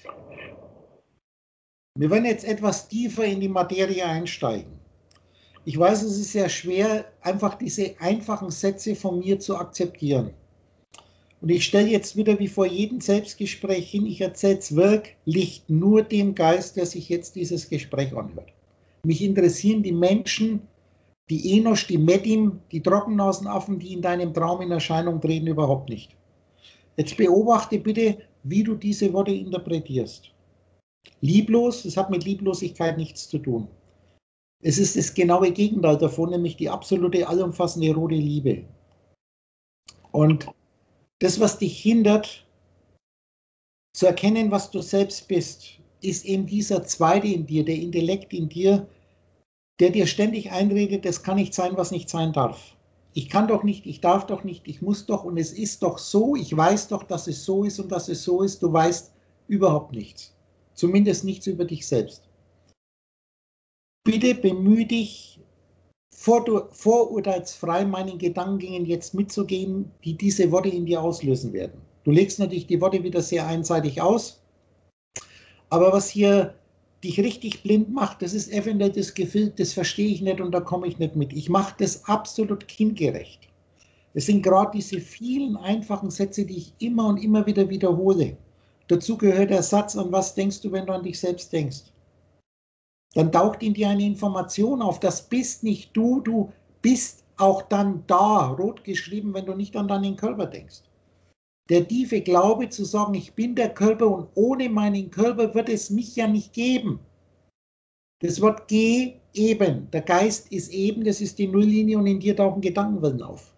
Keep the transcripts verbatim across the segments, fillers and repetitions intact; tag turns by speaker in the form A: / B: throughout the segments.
A: Wir werden jetzt etwas tiefer in die Materie einsteigen. Ich weiß, es ist sehr schwer, einfach diese einfachen Sätze von mir zu akzeptieren. Und ich stelle jetzt wieder wie vor jedem Selbstgespräch hin, ich erzähle es wirklich nur dem Geist, der sich jetzt dieses Gespräch anhört. Mich interessieren die Menschen, die Enosch, die Medim, die Trockennasenaffen, die in deinem Traum in Erscheinung treten, überhaupt nicht. Jetzt beobachte bitte, wie du diese Worte interpretierst. Lieblos, das hat mit Lieblosigkeit nichts zu tun. Es ist das genaue Gegenteil davon, nämlich die absolute, allumfassende rote Liebe. Und das, was dich hindert, zu erkennen, was du selbst bist, ist eben dieser Zweite in dir, der Intellekt in dir, der dir ständig einredet, das kann nicht sein, was nicht sein darf. Ich kann doch nicht, ich darf doch nicht, ich muss doch und es ist doch so, ich weiß doch, dass es so ist und dass es so ist, du weißt überhaupt nichts. Zumindest nichts über dich selbst. Bitte bemühe dich, vorurteilsfrei meinen Gedankengängen jetzt mitzugehen, die diese Worte in dir auslösen werden. Du legst natürlich die Worte wieder sehr einseitig aus, aber was hier dich richtig blind macht, das ist eventuell das Gefühl, das verstehe ich nicht und da komme ich nicht mit. Ich mache das absolut kindgerecht. Es sind gerade diese vielen einfachen Sätze, die ich immer und immer wieder wiederhole. Dazu gehört der Satz, an was denkst du, wenn du an dich selbst denkst? Dann taucht in dir eine Information auf, das bist nicht du, du bist auch dann da, rot geschrieben, wenn du nicht an deinen Körper denkst. Der tiefe Glaube zu sagen, ich bin der Körper und ohne meinen Körper wird es mich ja nicht geben. Das Wort geben, der Geist ist eben, das ist die Nulllinie und in dir tauchen Gedankenwellen auf.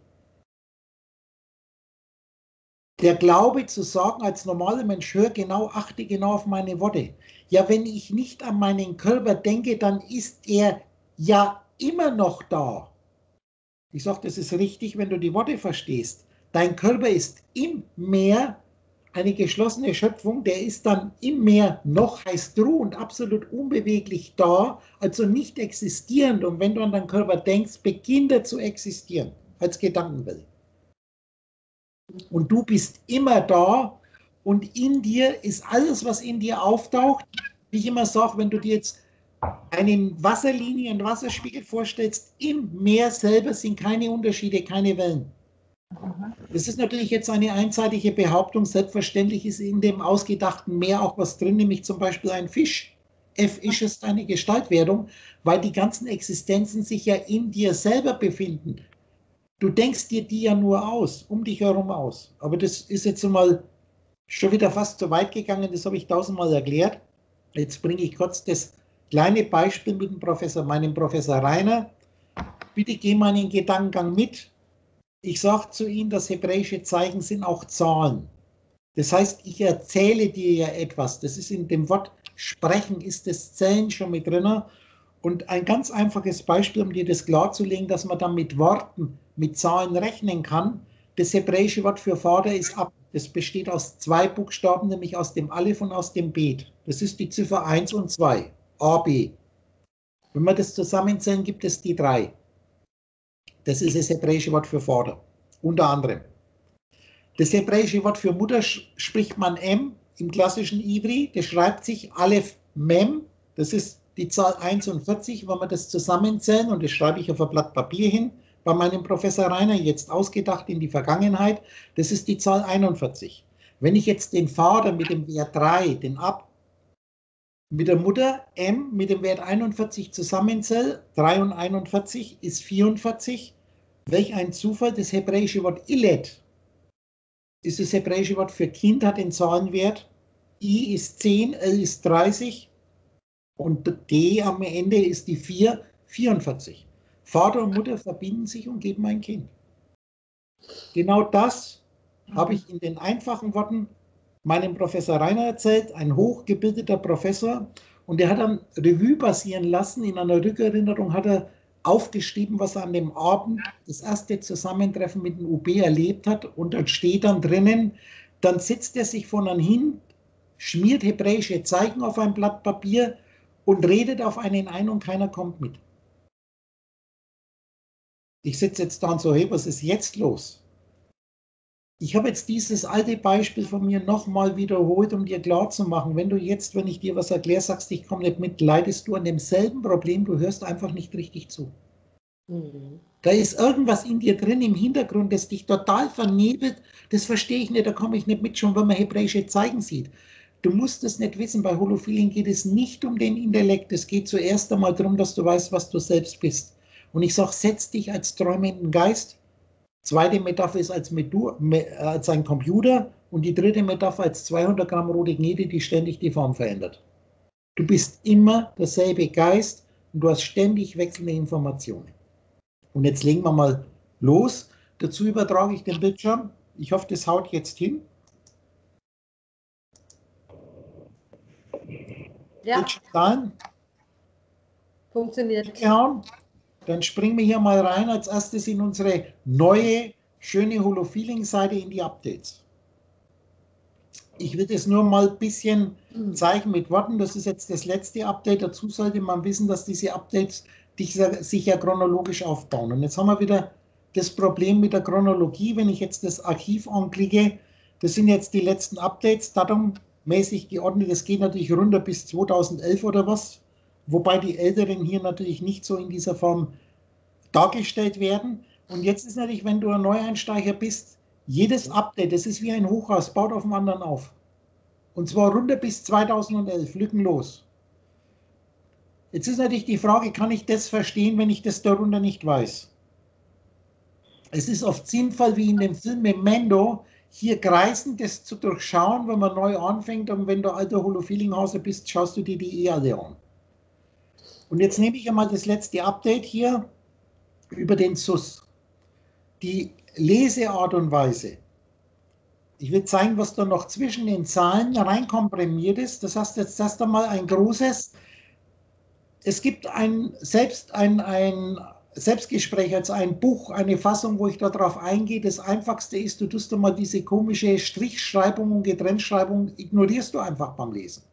A: Der Glaube zu sagen, als normaler Mensch, hör genau, achte genau auf meine Worte. Ja, wenn ich nicht an meinen Körper denke, dann ist er ja immer noch da. Ich sage, das ist richtig, wenn du die Worte verstehst. Dein Körper ist im Meer eine geschlossene Schöpfung, der ist dann im Meer noch, heißt Ruhe und absolut unbeweglich da, also nicht existierend. Und wenn du an deinen Körper denkst, beginnt er zu existieren als Gedankenwelt. Und du bist immer da und in dir ist alles, was in dir auftaucht. Wie ich immer sage, wenn du dir jetzt eine Wasserlinie, einen Wasserspiegel vorstellst, im Meer selber sind keine Unterschiede, keine Wellen. Das ist natürlich jetzt eine einseitige Behauptung. Selbstverständlich ist in dem ausgedachten Meer auch was drin, nämlich zum Beispiel ein Fisch. F-Isch ist eine Gestaltwerdung, weil die ganzen Existenzen sich ja in dir selber befinden. Du denkst dir die ja nur aus, um dich herum aus. Aber das ist jetzt mal schon wieder fast zu weit gegangen, das habe ich tausendmal erklärt. Jetzt bringe ich kurz das kleine Beispiel mit dem Professor, meinem Professor Rainer. Bitte geh mal in den Gedankengang mit. Ich sage zu ihm, dass hebräische Zeichen sind auch Zahlen. Das heißt, ich erzähle dir ja etwas. Das ist in dem Wort sprechen, ist das Zählen schon mit drin. Und ein ganz einfaches Beispiel, um dir das klarzulegen, dass man dann mit Worten, mit Zahlen rechnen kann. Das hebräische Wort für Vater ist Ab. Das besteht aus zwei Buchstaben, nämlich aus dem Aleph und aus dem Bet. Das ist die Ziffer eins und zwei. A, B. Wenn wir das zusammenzählen, gibt es die drei. Das ist das hebräische Wort für Vater, unter anderem. Das hebräische Wort für Mutter spricht man M im klassischen Ivri. Das schreibt sich Aleph Mem. Das ist die Zahl einundvierzig, wenn wir das zusammenzählen, und das schreibe ich auf ein Blatt Papier hin, bei meinem Professor Rainer, jetzt ausgedacht in die Vergangenheit, das ist die Zahl einundvierzig. Wenn ich jetzt den Vater mit dem Wert drei, den Ab, mit der Mutter M mit dem Wert einundvierzig zusammenzähle, drei und einundvierzig ist vierundvierzig, welch ein Zufall, das hebräische Wort Ilet ist das hebräische Wort für Kind, hat den Zahlenwert, I ist zehn, L ist dreißig, und D am Ende ist die vier, vierundvierzig. Vater und Mutter verbinden sich und geben ein Kind. Genau das habe ich in den einfachen Worten meinem Professor Rainer erzählt, ein hochgebildeter Professor, und der hat dann Revue passieren lassen. In einer Rückerinnerung hat er aufgeschrieben, was er an dem Abend das erste Zusammentreffen mit dem U B erlebt hat, und dann steht dann drinnen, dann setzt er sich von dann hin, schmiert hebräische Zeichen auf ein Blatt Papier und redet auf einen ein und keiner kommt mit. Ich sitze jetzt da und so, hey, was ist jetzt los? Ich habe jetzt dieses alte Beispiel von mir nochmal wiederholt, um dir klarzumachen, wenn du jetzt, wenn ich dir was erkläre, sagst, ich komme nicht mit, leidest du an demselben Problem, du hörst einfach nicht richtig zu. Mhm. Da ist irgendwas in dir drin im Hintergrund, das dich total vernebelt, das verstehe ich nicht, da komme ich nicht mit, schon wenn man hebräische Zeichen sieht. Du musst es nicht wissen, bei Holofeeling geht es nicht um den Intellekt, es geht zuerst einmal darum, dass du weißt, was du selbst bist. Und ich sage, setz dich als träumenden Geist. Zweite Metapher ist als, Medu, als ein Computer und die dritte Metapher als zweihundert Gramm rote Gnede, die ständig die Form verändert. Du bist immer derselbe Geist und du hast ständig wechselnde Informationen. Und jetzt legen wir mal los. Dazu übertrage ich den Bildschirm. Ich hoffe, das haut jetzt hin.
B: Ja.
A: Bildschirm
B: funktioniert.
A: Gehauen. Dann springen wir hier mal rein als erstes in unsere neue, schöne Holofeeling-Seite in die Updates. Ich will das nur mal ein bisschen zeigen mit Worten. Das ist jetzt das letzte Update. Dazu sollte man wissen, dass diese Updates sich ja chronologisch aufbauen. Und jetzt haben wir wieder das Problem mit der Chronologie. Wenn ich jetzt das Archiv anklicke, das sind jetzt die letzten Updates, datummäßig geordnet. Das geht natürlich runter bis zweitausendelf oder was. Wobei die älteren hier natürlich nicht so in dieser Form dargestellt werden. Und jetzt ist natürlich, wenn du ein Neueinsteiger bist, jedes Update, das ist wie ein Hochhaus, baut auf dem anderen auf. Und zwar runter bis zweitausendelf, lückenlos. Jetzt ist natürlich die Frage, kann ich das verstehen, wenn ich das darunter nicht weiß? Es ist oft sinnvoll, wie in dem Film Memento, hier kreisend das zu durchschauen, wenn man neu anfängt. Und wenn du alter Holofeeling-Hase bist, schaust du dir die eh alle an. Und jetzt nehme ich einmal das letzte Update hier über den S U S. Die Leseart und Weise. Ich will zeigen, was da noch zwischen den Zahlen reinkomprimiert ist. Das heißt, jetzt erst einmal ein großes, es gibt ein, selbst ein, ein Selbstgespräch, also ein Buch, eine Fassung, wo ich darauf eingehe. Das Einfachste ist, du tust einmal diese komische Strichschreibung und Getrenntschreibung, ignorierst du einfach beim Lesen.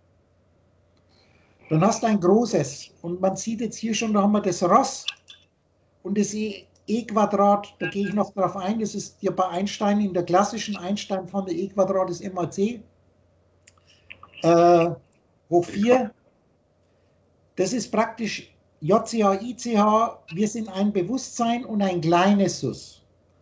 A: Dann hast du ein großes und man sieht jetzt hier schon, da haben wir das Ross und das E-Quadrat, da gehe ich noch drauf ein, das ist ja bei Einstein in der klassischen Einstein-Formel E-Quadrat ist M A C äh, hoch vier. Das ist praktisch J C H, I C H, wir sind ein Bewusstsein und ein kleines S U S.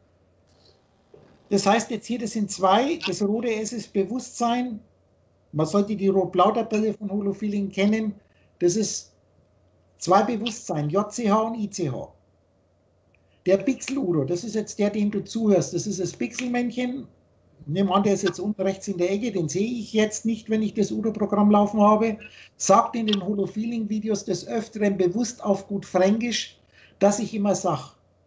A: Das heißt jetzt hier, das sind zwei, das rote S ist Bewusstsein, man sollte die Rot-Blau-Tabelle von Holofeeling kennen, das ist zwei Bewusstsein, J C H und I C H. Der Pixel-Udo, das ist jetzt der, den du zuhörst, das ist das Pixelmännchen. Nehmen wir an, der ist jetzt unten rechts in der Ecke, den sehe ich jetzt nicht, wenn ich das Udo-Programm laufen habe. Sagt in den Holofeeling-Videos des Öfteren bewusst auf gut Fränkisch, dass ich immer sage.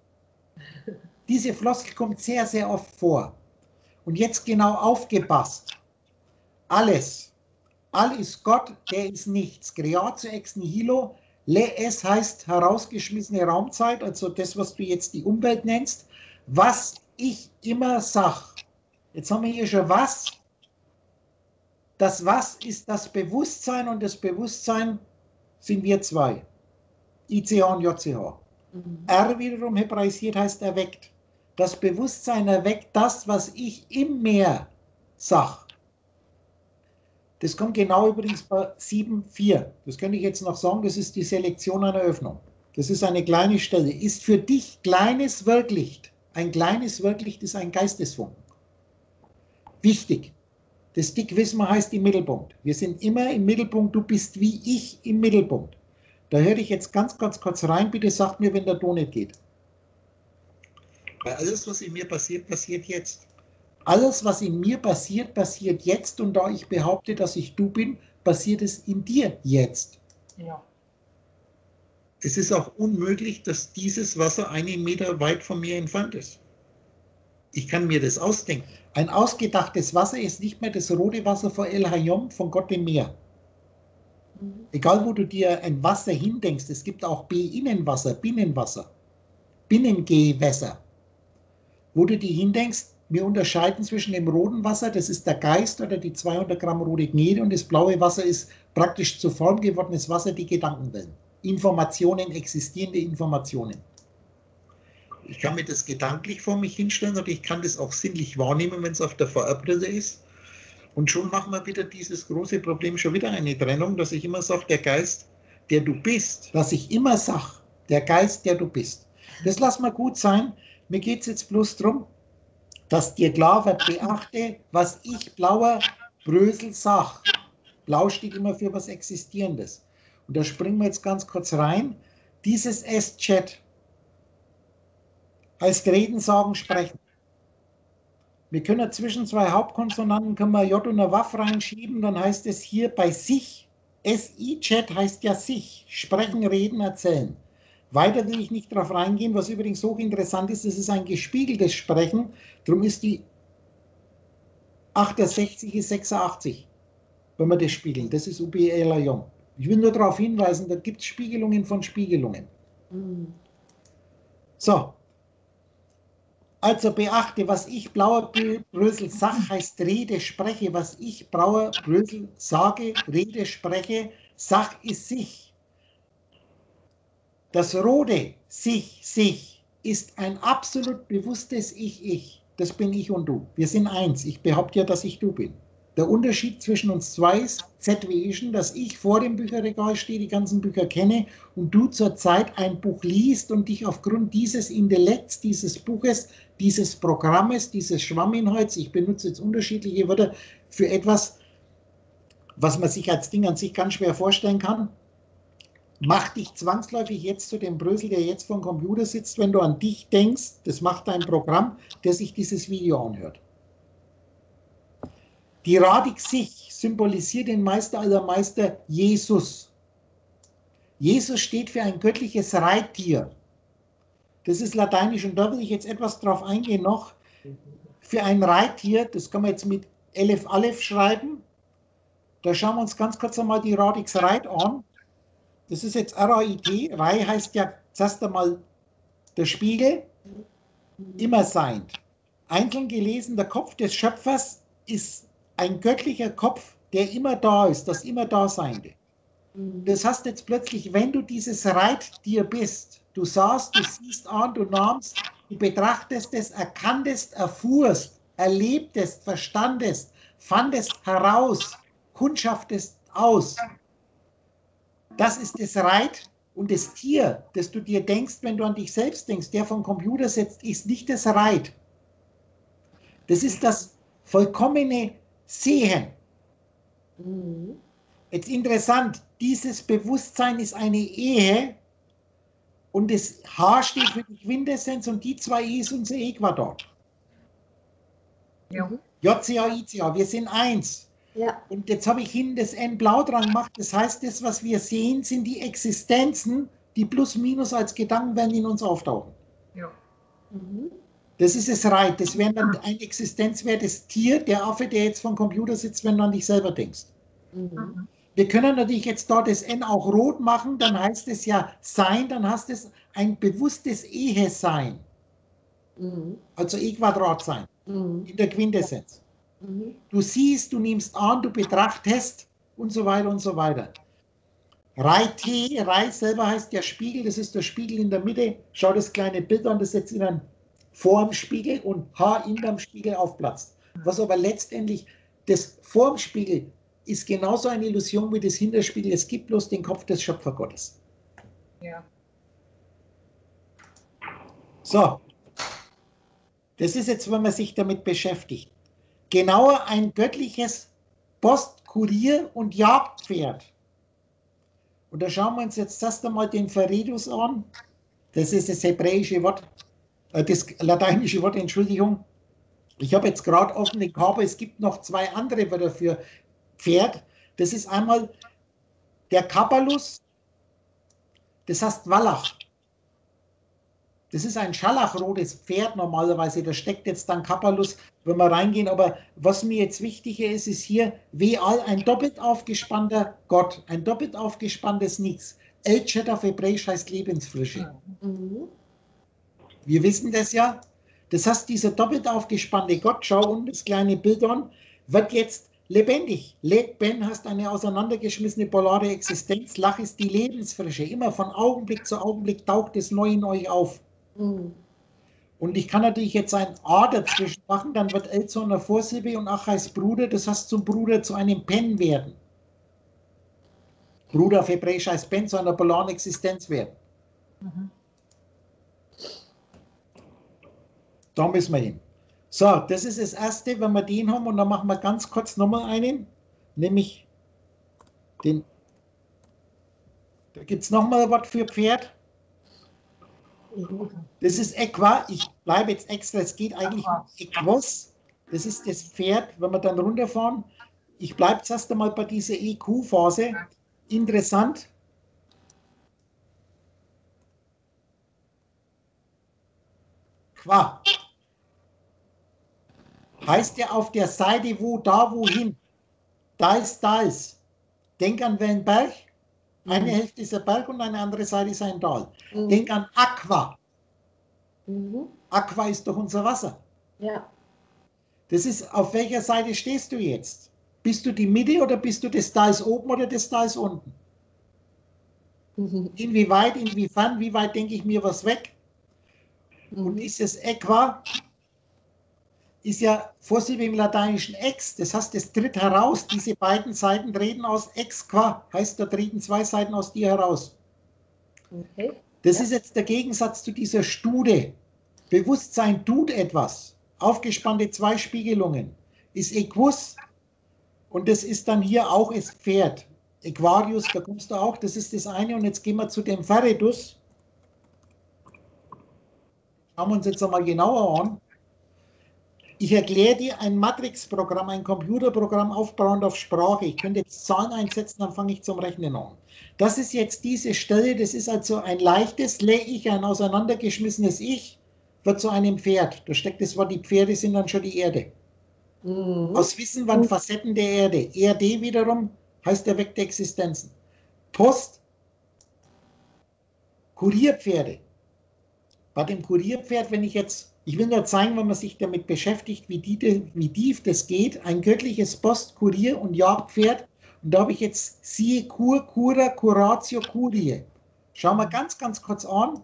A: Diese Floskel kommt sehr, sehr oft vor. Und jetzt genau aufgepasst. Alles, all ist Gott, der ist nichts. Creatio ex nihilo. Le es heißt herausgeschmissene Raumzeit, also das, was du jetzt die Umwelt nennst. Was ich immer sage. Jetzt haben wir hier schon was. Das Was ist das Bewusstsein und das Bewusstsein sind wir zwei. I C H und J C H. Mhm. R wiederum hebraisiert heißt erweckt. Das Bewusstsein erweckt das, was ich im Meer sage. Das kommt genau übrigens bei sieben Punkt vier. Das könnte ich jetzt noch sagen, das ist die Selektion einer Öffnung. Das ist eine kleine Stelle. Ist für dich kleines Wirklicht. Ein kleines Wirklicht ist ein Geistesfunken. Wichtig. Das Dick wissen wir heißt im Mittelpunkt. Wir sind immer im Mittelpunkt. Du bist wie ich im Mittelpunkt. Da höre ich jetzt ganz, ganz kurz rein. Bitte sagt mir, wenn der Ton nicht geht. Weil alles, was in mir passiert, passiert jetzt. Alles, was in mir passiert, passiert jetzt. Und da ich behaupte, dass ich du bin, passiert es in dir jetzt. Ja. Es ist auch unmöglich, dass dieses Wasser einen Meter weit von mir entfernt ist. Ich kann mir das ausdenken. Ein ausgedachtes Wasser ist nicht mehr das rote Wasser von El Hayom, von Gott dem Meer. Mhm. Egal, wo du dir ein Wasser hindenkst, es gibt auch Binnenwasser, Binnenwasser, Binnengewässer. Wo du dir hindenkst, wir unterscheiden zwischen dem roten Wasser, das ist der Geist oder die zweihundert Gramm rote Gnede, und das blaue Wasser ist praktisch zu Form gewordenes Wasser, die Gedankenwellen. Informationen, existierende Informationen. Ich kann mir das gedanklich vor mich hinstellen und ich kann das auch sinnlich wahrnehmen, wenn es auf der V R-Brille ist. Und schon machen wir wieder dieses große Problem, schon wieder eine Trennung, dass ich immer sage, der Geist, der du bist. Dass ich immer sage, der Geist, der du bist. Das lass mal gut sein. Mir geht es jetzt bloß darum, dass dir klar wird, beachte, was ich, Blauer Brösel, sag. Blau steht immer für was Existierendes. Und da springen wir jetzt ganz kurz rein. Dieses S-Chat heißt Reden, Sagen, Sprechen. Wir können zwischen zwei Hauptkonsonanten können wir J und eine Waff reinschieben, dann heißt es hier bei sich, S I-Chat heißt ja sich, sprechen, reden, erzählen. Weiter will ich nicht darauf reingehen, was übrigens hochinteressant ist, es ist ein gespiegeltes Sprechen, darum ist die achtundsechzig ist sechsundachtzig, wenn wir das spiegeln, das ist U B E Lyon. Ich will nur darauf hinweisen, da gibt es Spiegelungen von Spiegelungen. Mhm. So. Also beachte, was ich, Blauer Brösel, sag, heißt rede, spreche. Was ich, Blauer Brösel, sage, rede, spreche, sag ist sich. Das rote sich, sich ist ein absolut bewusstes Ich, ich. Das bin ich und du. Wir sind eins. Ich behaupte ja, dass ich du bin. Der Unterschied zwischen uns zwei ist Z wie ich, dass ich vor dem Bücherregal stehe, die ganzen Bücher kenne und du zurzeit ein Buch liest und dich aufgrund dieses Intellekts, dieses Buches, dieses Programmes, dieses Schwamminhalts, ich benutze jetzt unterschiedliche Wörter für etwas, was man sich als Ding an sich ganz schwer vorstellen kann, macht dich zwangsläufig jetzt zu dem Brösel, der jetzt vor dem Computer sitzt, wenn du an dich denkst, das macht dein Programm, der sich dieses Video anhört. Die Radix sich symbolisiert den Meister aller Meister Jesus. Jesus steht für ein göttliches Reittier. Das ist lateinisch und da will ich jetzt etwas drauf eingehen noch. Für ein Reittier, das kann man jetzt mit Elef Aleph schreiben. Da schauen wir uns ganz kurz einmal die Radix Reit an. Das ist jetzt R A I T. Rei heißt ja zuerst einmal der Spiegel, immer seiend. Einzeln gelesen, der Kopf des Schöpfers ist ein göttlicher Kopf, der immer da ist, das immer Daseinende. Das heißt jetzt plötzlich, wenn du dieses Reittier bist, du sahst, du siehst an, du nahmst, du betrachtest es, erkanntest, erfuhrst, erlebtest, verstandest, fandest heraus, kundschaftest aus. Das ist das Reit und das Tier, das du dir denkst, wenn du an dich selbst denkst, der vom Computer sitzt, ist nicht das Reit. Das ist das vollkommene Sehen. Mhm. Jetzt interessant, dieses Bewusstsein ist eine Ehe und das H steht für die Quintessenz und die zwei E ist unser Äquator. Ja. J C A, I C A, wir sind eins. Ja. Und jetzt habe ich hinten das N blau dran gemacht, das heißt, das, was wir sehen, sind die Existenzen, die plus minus als Gedanken werden in uns auftauchen. Ja. Mhm. Das ist das Reit, das wäre dann ein existenzwertes Tier, der Affe, der jetzt vom Computer sitzt, wenn du an dich selber denkst. Mhm. Wir können natürlich jetzt dort das N auch rot machen, dann heißt es ja Sein, dann heißt es ein bewusstes Ehe-Sein. Mhm. Also E-Quadrat sein, mhm. in der Quintessenz. Mhm. Du siehst, du nimmst an, du betrachtest und so weiter und so weiter. Rei-T, Rei selber heißt ja Spiegel, das ist der Spiegel in der Mitte. Schau das kleine Bild an, das setzt in einen vor dem Spiegel und H in dem Spiegel aufplatzt. Was aber letztendlich das vor dem Spiegel ist genauso eine Illusion wie das Hinterspiegel. Es gibt bloß den Kopf des Schöpfergottes. Ja. So. Das ist jetzt, wenn man sich damit beschäftigt. Genauer ein göttliches Post-, Kurier- und Jagdpferd. Und da schauen wir uns jetzt erst einmal den Feridus an. Das ist das hebräische Wort, das lateinische Wort, Entschuldigung. Ich habe jetzt gerade offen den Kabel, es gibt noch zwei andere Wörter für Pferd. Das ist einmal der Kabalus, das heißt Wallach. Das ist ein scharlachrotes Pferd normalerweise, da steckt jetzt dann Kabalus, wenn wir reingehen. Aber was mir jetzt wichtiger ist, ist hier Veal, ein doppelt aufgespannter Gott, ein doppelt aufgespanntes Nichts. El-Chet auf Hebräisch heißt Lebensfrische. Mhm. Wir wissen das ja. Das heißt, dieser doppelt aufgespannte Gott, schau unten das kleine Bild an, wird jetzt lebendig. Leben heißt eine auseinandergeschmissene polare Existenz. Lach ist die Lebensfrische. Immer von Augenblick zu Augenblick taucht es neu in euch auf. Mhm. Und ich kann natürlich jetzt ein A dazwischen machen, dann wird L zu einer Vorsilbe und Ach heißt Bruder, das heißt zum Bruder zu einem Pen werden. Bruder auf Hebräisch heißt Pen, zu einer polaren Existenz werden.
B: Mhm.
A: Da müssen wir hin. So, das ist das Erste, wenn wir den haben, und dann machen wir ganz kurz nochmal einen, nämlich den, da gibt es nochmal ein Wort für Pferd. Das ist Equa, ich bleibe jetzt extra, es geht eigentlich um Equus, das ist das Pferd, wenn wir dann runterfahren. Ich bleibe jetzt erst einmal bei dieser E Q-Phase. Interessant. Qua. Heißt ja auf der Seite wo, da, wohin. Da ist, da ist. Denk an welchen Berg. Eine
B: Mhm.
A: Hälfte ist ein Berg und eine andere Seite ist ein Tal.
B: Mhm.
A: Denk an Aqua.
B: Mhm.
A: Aqua ist doch unser Wasser.
B: Ja.
A: Das ist, auf welcher Seite stehst du jetzt? Bist du die Mitte oder bist du das da ist oben oder das da ist unten?
B: Mhm.
A: Inwieweit, inwiefern, wie weit denke ich mir was weg?
B: Mhm.
A: Und dieses Äqua ist ja Vorsilbe im Lateinischen ex, das heißt, es tritt heraus, diese beiden Seiten treten aus ex qua, heißt, da treten zwei Seiten aus dir heraus.
B: Okay.
A: Das
B: Ja.
A: ist jetzt der Gegensatz zu dieser Stude. Bewusstsein tut etwas. Aufgespannte Zweispiegelungen ist Equus und das ist dann hier auch das Pferd. Equarius, da kommst du auch, das ist das eine. Und jetzt gehen wir zu dem Ferretus. Schauen wir uns jetzt einmal genauer an. Ich erkläre dir ein Matrix-Programm, ein Computerprogramm aufbauend auf Sprache. Ich könnte jetzt Zahlen einsetzen, dann fange ich zum Rechnen an. Das ist jetzt diese Stelle, das ist also ein leichtes Le-Ich, ein auseinandergeschmissenes Ich, wird zu einem Pferd. Da steckt das Wort, die Pferde sind dann schon die Erde.
B: Mhm.
A: Aus Wissen waren Facetten der Erde. E R D wiederum heißt erweckte Existenzen. Post, Kurierpferde. Bei dem Kurierpferd, wenn ich jetzt, ich will nur zeigen, wenn man sich damit beschäftigt, wie, die, wie tief das geht, ein göttliches Post, Kurier und Jagdpferd. Und da habe ich jetzt siehe Kur, Cura, Curatio, Curie. Schauen wir ganz, ganz kurz an.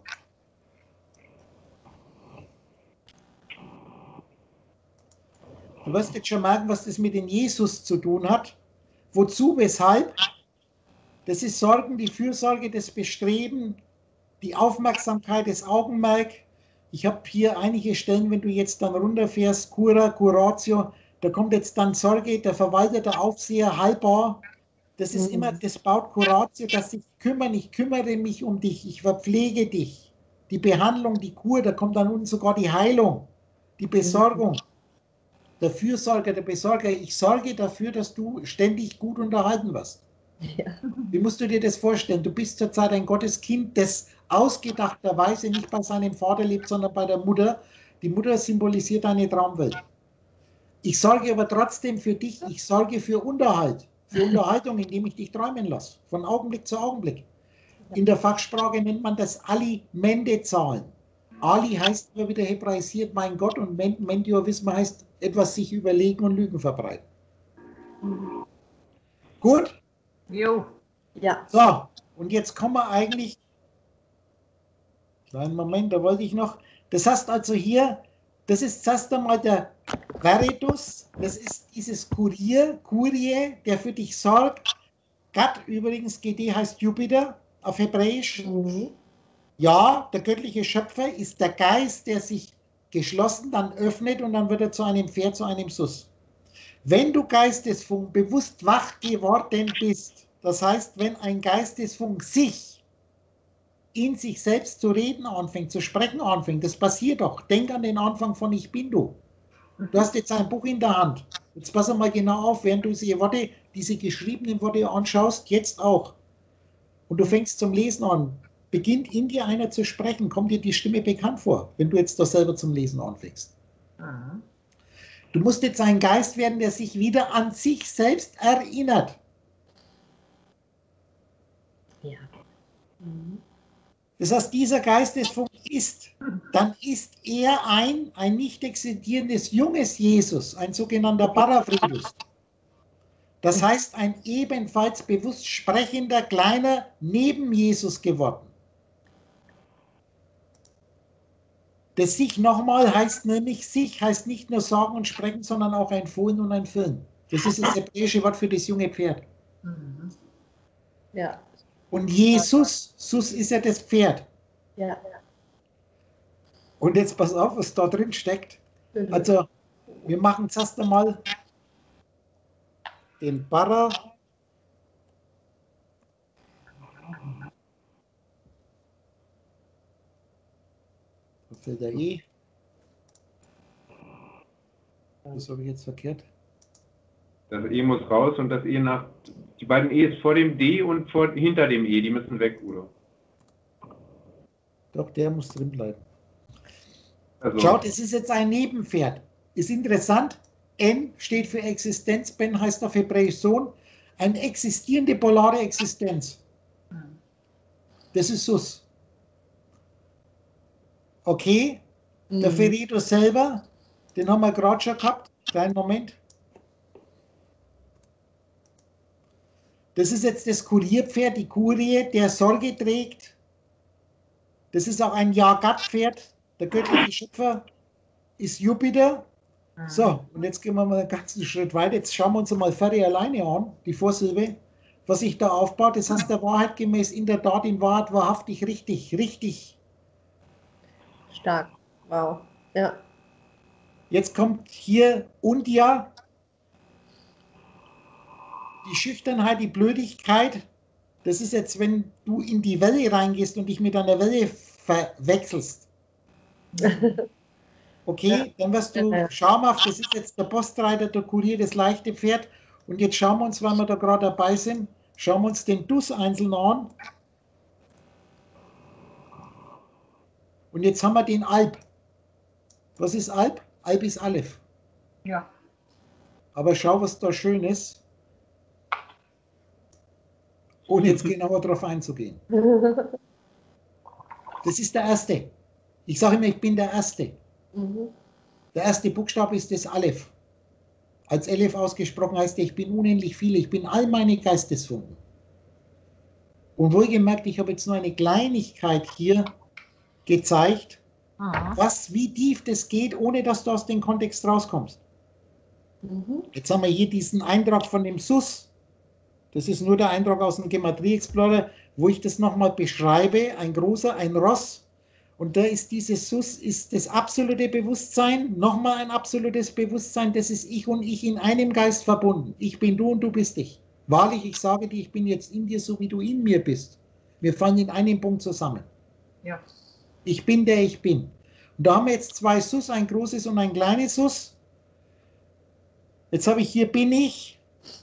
A: Du wirst jetzt schon merken, was das mit dem Jesus zu tun hat. Wozu, weshalb? Das ist Sorgen, die Fürsorge, das Bestreben, die Aufmerksamkeit, das Augenmerk. Ich habe hier einige Stellen, wenn du jetzt dann runterfährst, Cura, Curatio, da kommt jetzt dann Sorge, der Verwalter, der Aufseher, haltbar. Das ist immer, das baut Curatio, dass ich kümmere, ich kümmere mich um dich, ich verpflege dich. Die Behandlung, die Kur, da kommt dann unten sogar die Heilung, die Besorgung. Der Fürsorger, der Besorger, ich sorge dafür, dass du ständig gut unterhalten wirst.
B: Ja.
A: Wie musst du dir das vorstellen? Du bist zurzeit ein Gotteskind, das ausgedachterweise nicht bei seinem Vater lebt, sondern bei der Mutter. Die Mutter symbolisiert eine Traumwelt. Ich sorge aber trotzdem für dich, ich sorge für Unterhalt, für Unterhaltung, indem ich dich träumen lasse, von Augenblick zu Augenblick. In der Fachsprache nennt man das Alimente zahlen. Ali heißt immer wieder hebraisiert, mein Gott, und Mentio wissen wir heißt etwas sich überlegen und Lügen verbreiten.
B: Mhm.
A: Gut?
B: Jo. Ja.
A: So, und jetzt kommen wir eigentlich, kleinen Moment, da wollte ich noch, das heißt also hier, das ist zuerst einmal der Veritus, das ist dieses Kurier, Kurie, der für dich sorgt. Gott übrigens, G D heißt Jupiter auf Hebräisch.
B: Mhm.
A: Ja, der göttliche Schöpfer ist der Geist, der sich geschlossen dann öffnet und dann wird er zu einem Pferd, zu einem Sus. Wenn du Geistesfunk bewusst wach geworden bist, das heißt, wenn ein Geistesfunk sich in sich selbst zu reden anfängt, zu sprechen anfängt, das passiert doch. Denk an den Anfang von Ich bin du. Du hast jetzt ein Buch in der Hand. Jetzt pass mal genau auf, während du diese Worte, diese geschriebenen Worte anschaust, jetzt auch. Und du fängst zum Lesen an. Beginnt in dir einer zu sprechen, kommt dir die Stimme bekannt vor, wenn du jetzt da selber zum Lesen anfängst.
B: Mhm.
A: Du musst jetzt ein Geist werden, der sich wieder an sich selbst erinnert.
B: Ja. Mhm.
A: Das heißt, dieser Geistesfunk ist, dann ist er ein, ein nicht existierendes junges Jesus, ein sogenannter Paraphrydus. Das heißt, ein ebenfalls bewusst sprechender, kleiner Neben-Jesus geworden. Das Sich nochmal heißt nämlich, Sich heißt nicht nur sagen und sprechen, sondern auch ein Fohlen und ein Füllen. Das ist das hebräische Wort für das junge Pferd.
B: Mhm. Ja.
A: Und Jesus, Sus ist ja das Pferd.
B: Ja.
A: Und jetzt pass auf, was da drin steckt. Also, wir machen zuerst einmal den Barra. Da fällt der E. Das habe ich jetzt verkehrt.
C: Das E muss raus und das E nach. Die beiden E's vor dem D und vor, hinter dem E, die müssen weg, Udo.
A: Doch, der muss drin bleiben.
C: Also,
A: Schaut, es ist jetzt ein Nebenpferd. Ist interessant. N steht für Existenz. Ben heißt auf Hebräisch Sohn. Eine existierende polare Existenz. Das ist Sus. Okay. Mhm. Der Ferrito selber, den haben wir gerade schon gehabt. Kleinen Moment. Das ist jetzt das Kurierpferd, die Kurie, der Sorge trägt. Das ist auch ein Jagat-Pferd. Der göttliche Schöpfer ist Jupiter. So, und jetzt gehen wir mal einen ganzen Schritt weiter. Jetzt schauen wir uns mal Ferry alleine an, die Vorsilbe, was sich da aufbaut. Das heißt, der Wahrheit gemäß, in der Tat, in Wahrheit, wahrhaftig, richtig, richtig.
B: Stark, wow, ja.
A: Jetzt kommt hier und ja, die Schüchternheit, die Blödigkeit. Das ist jetzt, wenn du in die Welle reingehst und dich mit einer Welle verwechselst. Okay, ja. Dann wirst du schamhaft. Das ist jetzt der Postreiter, der Kurier, das leichte Pferd. Und jetzt schauen wir uns, weil wir da gerade dabei sind, schauen wir uns den Dus einzeln an. Und jetzt haben wir den Alp. Was ist Alp? Alp ist Aleph.
B: Ja.
A: Aber schau, was da schön ist. Ohne jetzt genauer darauf einzugehen. Das ist der erste. Ich sage immer, ich bin der Erste. Mhm. Der erste Buchstabe ist das Aleph. Als Elef ausgesprochen heißt er, ich bin unendlich viele, ich bin all meine Geistesfunken. Und wohlgemerkt, ich habe jetzt nur eine Kleinigkeit hier gezeigt, aha, was, wie tief das geht, ohne dass du aus dem Kontext rauskommst. Mhm. Jetzt haben wir hier diesen Eintrag von dem Sus. Das ist nur der Eintrag aus dem Gematrie Explorer, wo ich das nochmal beschreibe. Ein großer, ein Ross. Und da ist dieses Sus, ist das absolute Bewusstsein, nochmal ein absolutes Bewusstsein, das ist ich und ich in einem Geist verbunden. Ich bin du und du bist ich. Wahrlich, ich sage dir, ich bin jetzt in dir, so wie du in mir bist. Wir fallen in einem Punkt zusammen.
B: Ja.
A: Ich bin der ich bin. Und da haben wir jetzt zwei Sus, ein großes und ein kleines Sus. Jetzt habe ich hier bin ich.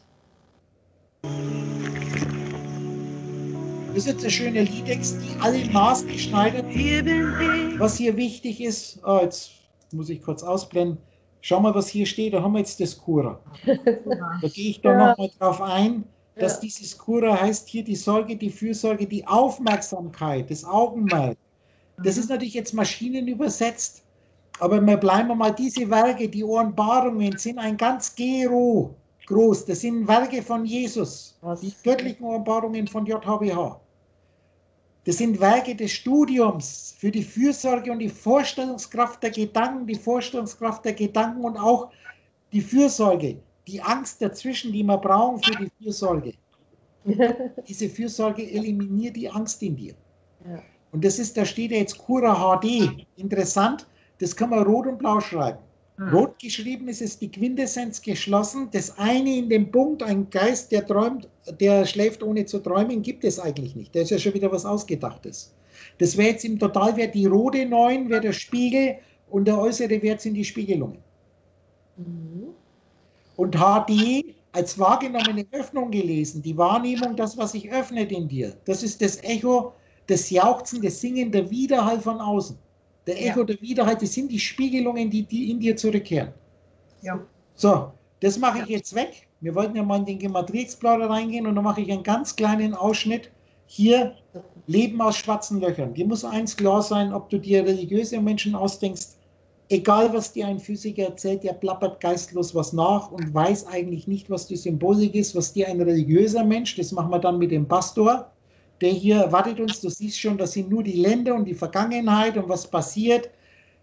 A: Das ist jetzt eine schöne Liedtext, die alle maßgeschneidert. Was hier wichtig ist, oh, jetzt muss ich kurz ausblenden. Schau mal, was hier steht. Da haben wir jetzt das Kura. Da gehe ich da ja. nochmal drauf ein, dass ja. dieses Kura heißt hier die Sorge, die Fürsorge, die Aufmerksamkeit, das Augenmerk. Das ist natürlich jetzt Maschinen übersetzt, aber wir bleiben mal, diese Werke, die Offenbarungen sind ein ganz Gero groß. Das sind Werke von Jesus, was? Die göttlichen Offenbarungen von J H W H. Das sind Werke des Studiums für die Fürsorge und die Vorstellungskraft der Gedanken, die Vorstellungskraft der Gedanken und auch die Fürsorge, die Angst dazwischen, die wir brauchen für die Fürsorge. Diese Fürsorge eliminiert die Angst in dir. Ja. Und das ist, da steht ja jetzt Kura H D. Interessant, das kann man rot und blau schreiben. Hm. Rot geschrieben ist es die Quintessenz geschlossen. Das eine in dem Punkt, ein Geist, der träumt, der schläft ohne zu träumen, gibt es eigentlich nicht. Da ist ja schon wieder was Ausgedachtes. Das wäre jetzt im Totalwert die rote neun, wäre der Spiegel und der äußere Wert sind die Spiegelungen. Mhm. Und H D als wahrgenommene Öffnung gelesen, die Wahrnehmung, das, was sich öffnet in dir, das ist das Echo, das Jauchzen, das Singen, der Widerhall von außen. Der Echo, ja. Der Widerhall, das sind die Spiegelungen, die, die in dir zurückkehren.
B: Ja.
A: So, das mache ich jetzt weg. Wir wollten ja mal in den Gematrie Explorer reingehen und dann mache ich einen ganz kleinen Ausschnitt. Hier, Leben aus schwarzen Löchern. Dir muss eins klar sein, ob du dir religiöse Menschen ausdenkst, egal was dir ein Physiker erzählt, der plappert geistlos was nach und weiß eigentlich nicht, was die Symbolik ist, was dir ein religiöser Mensch, das machen wir dann mit dem Pastor, der hier erwartet uns, du siehst schon, das sind nur die Länder und die Vergangenheit und was passiert.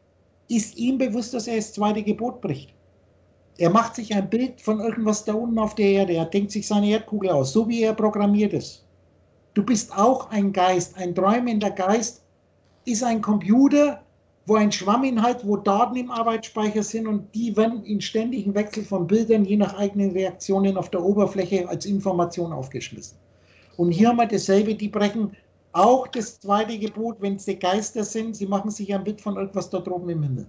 A: ist ihm bewusst, dass er das zweite Gebot bricht. Er macht sich ein Bild von irgendwas da unten auf der Erde. Er denkt sich seine Erdkugel aus, so wie er programmiert ist. Du bist auch ein Geist. Ein träumender Geist ist ein Computer, wo ein Schwamminhalt, wo Daten im Arbeitsspeicher sind und die werden in ständigem Wechsel von Bildern je nach eigenen Reaktionen auf der Oberfläche als Information aufgeschmissen. Und hier haben wir dasselbe, die brechen auch das zweite Gebot, wenn sie Geister sind, sie machen sich ein Bild von irgendwas da droben im Himmel.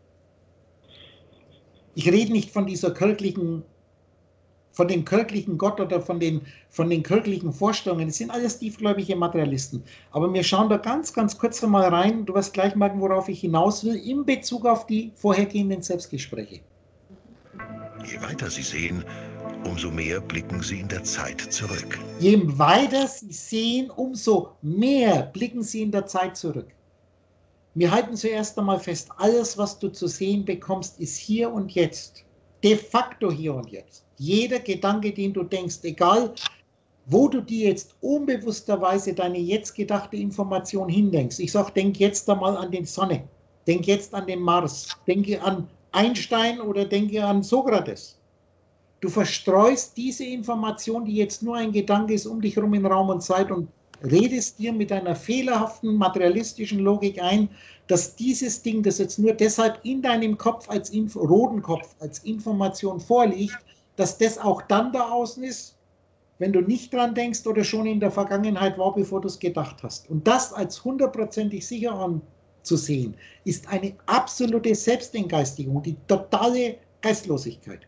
A: Ich rede nicht von dieser kirchlichen, von dem kirchlichen Gott oder von den, von den kirchlichen Vorstellungen. Das sind alles tiefgläubige Materialisten. Aber wir schauen da ganz, ganz kurz mal rein. Du wirst gleich merken, worauf ich hinaus will, in Bezug auf die vorhergehenden Selbstgespräche.
D: Je weiter Sie sehen, umso mehr blicken Sie in der Zeit zurück.
A: Je weiter Sie sehen, umso mehr blicken Sie in der Zeit zurück. Wir halten zuerst einmal fest, alles, was du zu sehen bekommst, ist hier und jetzt. De facto hier und jetzt. Jeder Gedanke, den du denkst, egal wo du dir jetzt unbewussterweise deine jetzt gedachte Information hindenkst. Ich sage, denk jetzt einmal an die Sonne, denk jetzt an den Mars, denke an Einstein oder denke an Sokrates. Du verstreust diese Information, die jetzt nur ein Gedanke ist, um dich herum in Raum und Zeit und redest dir mit einer fehlerhaften materialistischen Logik ein, dass dieses Ding, das jetzt nur deshalb in deinem Kopf als Info, roten Kopf als Information vorliegt, dass das auch dann da außen ist, wenn du nicht dran denkst oder schon in der Vergangenheit war, bevor du es gedacht hast. Und das als hundertprozentig sicher anzusehen, ist eine absolute Selbstentgeistigung, die totale Geistlosigkeit.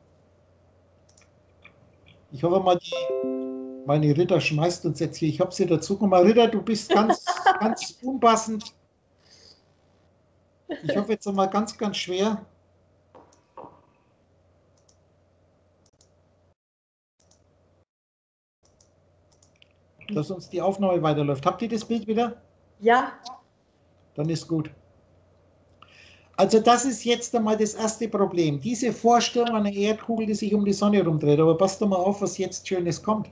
A: Ich hoffe mal, die meine Ritter schmeißt uns jetzt hier. Ich habe sie dazu gemacht. Ritter, du bist ganz, ganz unpassend. Ich hoffe jetzt mal ganz, ganz schwer. Dass uns die Aufnahme weiterläuft. Habt ihr das Bild wieder?
B: Ja.
A: Dann ist gut. Also das ist jetzt einmal das erste Problem. Diese Vorstellung einer Erdkugel, die sich um die Sonne herumdreht. Aber passt doch mal auf, was jetzt Schönes kommt.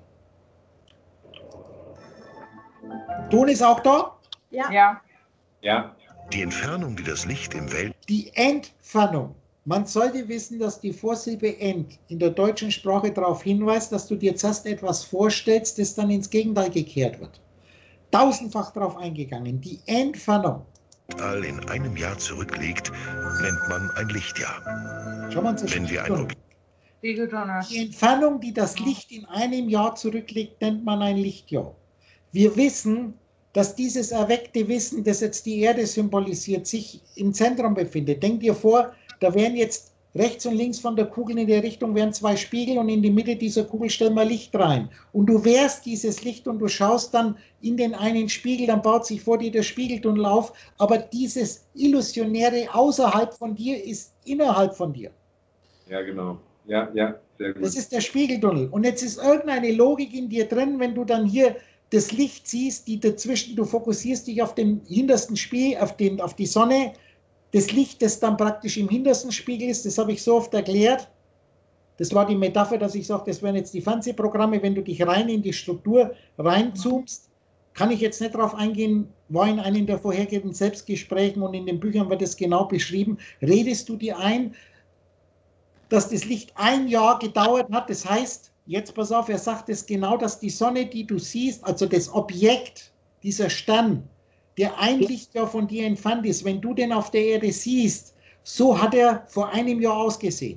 A: Ton ist auch da?
B: Ja.
C: Ja. Ja.
D: Die Entfernung, die das Licht im Welt...
A: Die Entfernung. Man sollte wissen, dass die Vorsilbe Ent in der deutschen Sprache darauf hinweist, dass du dir zuerst etwas vorstellst, das dann ins Gegenteil gekehrt wird. Tausendfach darauf eingegangen. Die Entfernung.
D: all in einem Jahr zurückliegt, nennt man ein Lichtjahr.
A: Schau mal uns das
D: Wenn wir ein
A: an.
D: Objekt
A: Die Entfernung, die das Licht in einem Jahr zurücklegt, nennt man ein Lichtjahr. Wir wissen, dass dieses erweckte Wissen, das jetzt die Erde symbolisiert, sich im Zentrum befindet. Denk dir vor, da wären jetzt rechts und links von der Kugel in der Richtung wären zwei Spiegel und in die Mitte dieser Kugel stellen wir Licht rein. Und du wärst dieses Licht und du schaust dann in den einen Spiegel, dann baut sich vor dir der Spiegeltunnel auf, aber dieses Illusionäre außerhalb von dir ist innerhalb von dir.
C: Ja, genau. Ja, ja, sehr gut.
A: Das ist der Spiegeltunnel. Und jetzt ist irgendeine Logik in dir drin, wenn du dann hier das Licht siehst, die dazwischen, du fokussierst dich auf den hintersten Spiegel, auf, den, auf die Sonne, das Licht, das dann praktisch im hintersten Spiegel ist, das habe ich so oft erklärt. Das war die Metapher, dass ich sage, das wären jetzt die Fernsehprogramme, wenn du dich rein in die Struktur reinzoomst, kann ich jetzt nicht darauf eingehen, war in einem der vorhergehenden Selbstgesprächen und in den Büchern wird das genau beschrieben, redest du dir ein, dass das Licht ein Jahr gedauert hat, das heißt, jetzt pass auf, er sagt es genau, dass die Sonne, die du siehst, also das Objekt, dieser Stern, der ein Lichtjahr von dir entfernt ist, wenn du den auf der Erde siehst, so hat er vor einem Jahr ausgesehen.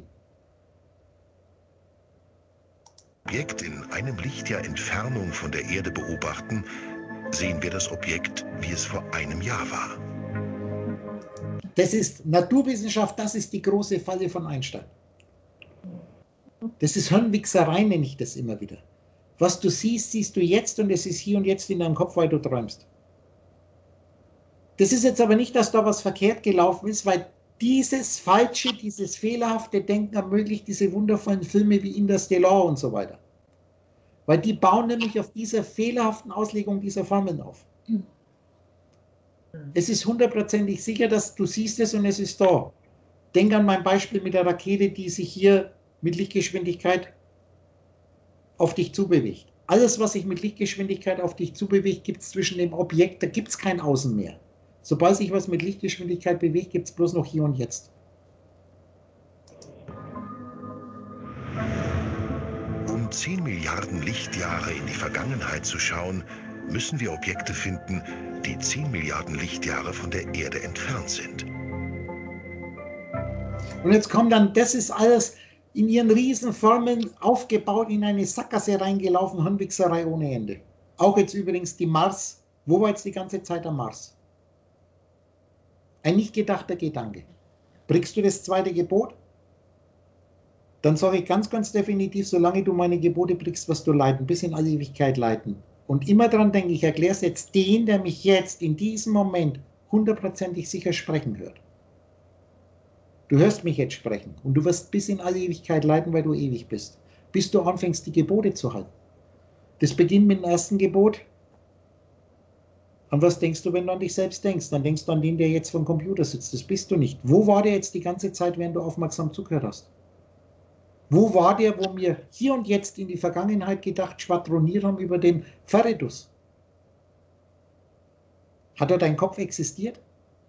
D: Objekt in einem Lichtjahr Entfernung von der Erde beobachten, sehen wir das Objekt, wie es vor einem Jahr war.
A: Das ist Naturwissenschaft, das ist die große Falle von Einstein. Das ist Hirnwichserei, nenne ich das immer wieder. Was du siehst, siehst du jetzt und es ist hier und jetzt in deinem Kopf, weil du träumst. Das ist jetzt aber nicht, dass da was verkehrt gelaufen ist, weil dieses falsche, dieses fehlerhafte Denken ermöglicht diese wundervollen Filme wie Interstellar und so weiter. Weil die bauen nämlich auf dieser fehlerhaften Auslegung dieser Formeln auf. Es ist hundertprozentig sicher, dass du siehst es und es ist da. Denk an mein Beispiel mit der Rakete, die sich hier mit Lichtgeschwindigkeit auf dich zubewegt. Alles, was sich mit Lichtgeschwindigkeit auf dich zubewegt, gibt es zwischen dem Objekt, da gibt es kein Außen mehr. Sobald sich was mit Lichtgeschwindigkeit bewegt, gibt es bloß noch hier und jetzt.
D: Um zehn Milliarden Lichtjahre in die Vergangenheit zu schauen, müssen wir Objekte finden, die zehn Milliarden Lichtjahre von der Erde entfernt sind.
A: Und jetzt kommt dann, das ist alles in ihren Riesenformeln aufgebaut, in eine Sackgasse reingelaufen, Hirnwichserei ohne Ende. Auch jetzt übrigens die Mars. Wo war jetzt die ganze Zeit am Mars? Ein nicht gedachter Gedanke. Brichst du das zweite Gebot? Dann sage ich ganz, ganz definitiv, solange du meine Gebote brichst, wirst du leiden, bis in alle Ewigkeit leiden. Und immer dran denke ich, erkläre es jetzt den, der mich jetzt in diesem Moment hundertprozentig sicher sprechen hört. Du hörst mich jetzt sprechen und du wirst bis in alle Ewigkeit leiden, weil du ewig bist. Bis du anfängst, die Gebote zu halten. Das beginnt mit dem ersten Gebot. An was denkst du, wenn du an dich selbst denkst? Dann denkst du an den, der jetzt vom Computer sitzt. Das bist du nicht. Wo war der jetzt die ganze Zeit, während du aufmerksam zugehört hast? Wo war der, wo wir hier und jetzt in die Vergangenheit gedacht schwadroniert haben über den Ferretus? Hat da dein Kopf existiert?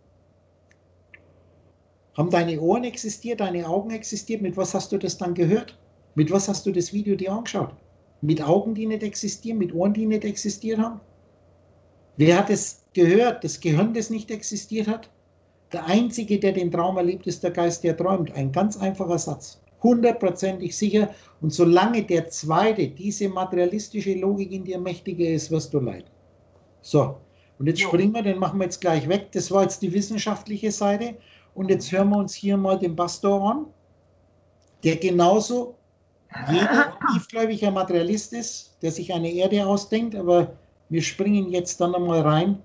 A: Haben deine Ohren existiert, deine Augen existiert? Mit was hast du das dann gehört? Mit was hast du das Video dir angeschaut? Mit Augen, die nicht existieren, mit Ohren, die nicht existiert haben? Wer hat es gehört? Das Gehirn, das nicht existiert hat? Der Einzige, der den Traum erlebt, ist der Geist, der träumt. Ein ganz einfacher Satz. Hundertprozentig sicher. Und solange der Zweite, diese materialistische Logik in dir mächtiger ist, wirst du leiden. So, und jetzt springen wir, den machen wir jetzt gleich weg. Das war jetzt die wissenschaftliche Seite. Und jetzt hören wir uns hier mal den Pastor an, der genauso jeder tiefgläubiger Materialist ist, der sich eine Erde ausdenkt, aber wir springen jetzt dann einmal rein,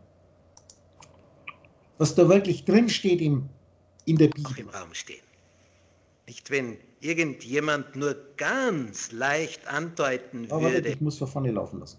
A: was da wirklich drin steht im, in der Bibel.
E: Auch im Raum stehen. Nicht, wenn irgendjemand nur ganz leicht andeuten
A: Aber
E: würde.
A: ich muss von vorne laufen lassen.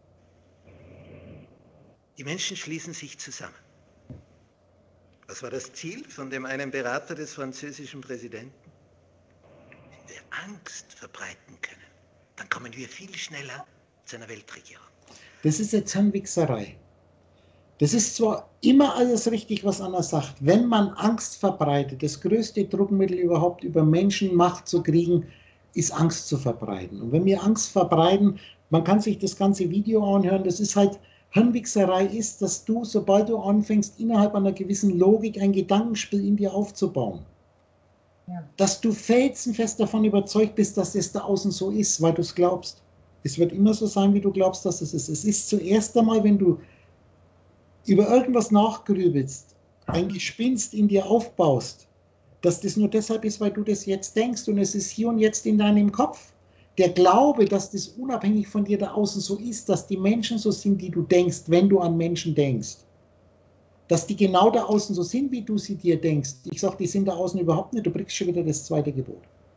E: Die Menschen schließen sich zusammen. Was war das Ziel von dem einen Berater des französischen Präsidenten? Wenn wir Angst verbreiten können, dann kommen wir viel schneller zu einer Weltregierung.
A: Das ist jetzt Hirnwichserei. Das ist zwar immer alles richtig, was Anna sagt. Wenn man Angst verbreitet, das größte Druckmittel überhaupt über Menschen Macht zu kriegen, ist Angst zu verbreiten. Und wenn wir Angst verbreiten, man kann sich das ganze Video anhören, das ist halt, Hirnwichserei ist, dass du, sobald du anfängst, innerhalb einer gewissen Logik ein Gedankenspiel in dir aufzubauen, ja, dass du felsenfest davon überzeugt bist, dass es da außen so ist, weil du es glaubst. Es wird immer so sein, wie du glaubst, dass es ist. Es ist zuerst einmal, wenn du über irgendwas nachgrübelst, ein Gespinst in dir aufbaust, dass das nur deshalb ist, weil du das jetzt denkst und es ist hier und jetzt in deinem Kopf. Der Glaube, dass das unabhängig von dir da außen so ist, dass die Menschen so sind, wie du denkst, wenn du an Menschen denkst. Dass die genau da außen so sind, wie du sie dir denkst. Ich sage, die sind da außen überhaupt nicht, du brichst schon wieder das zweite Gebot.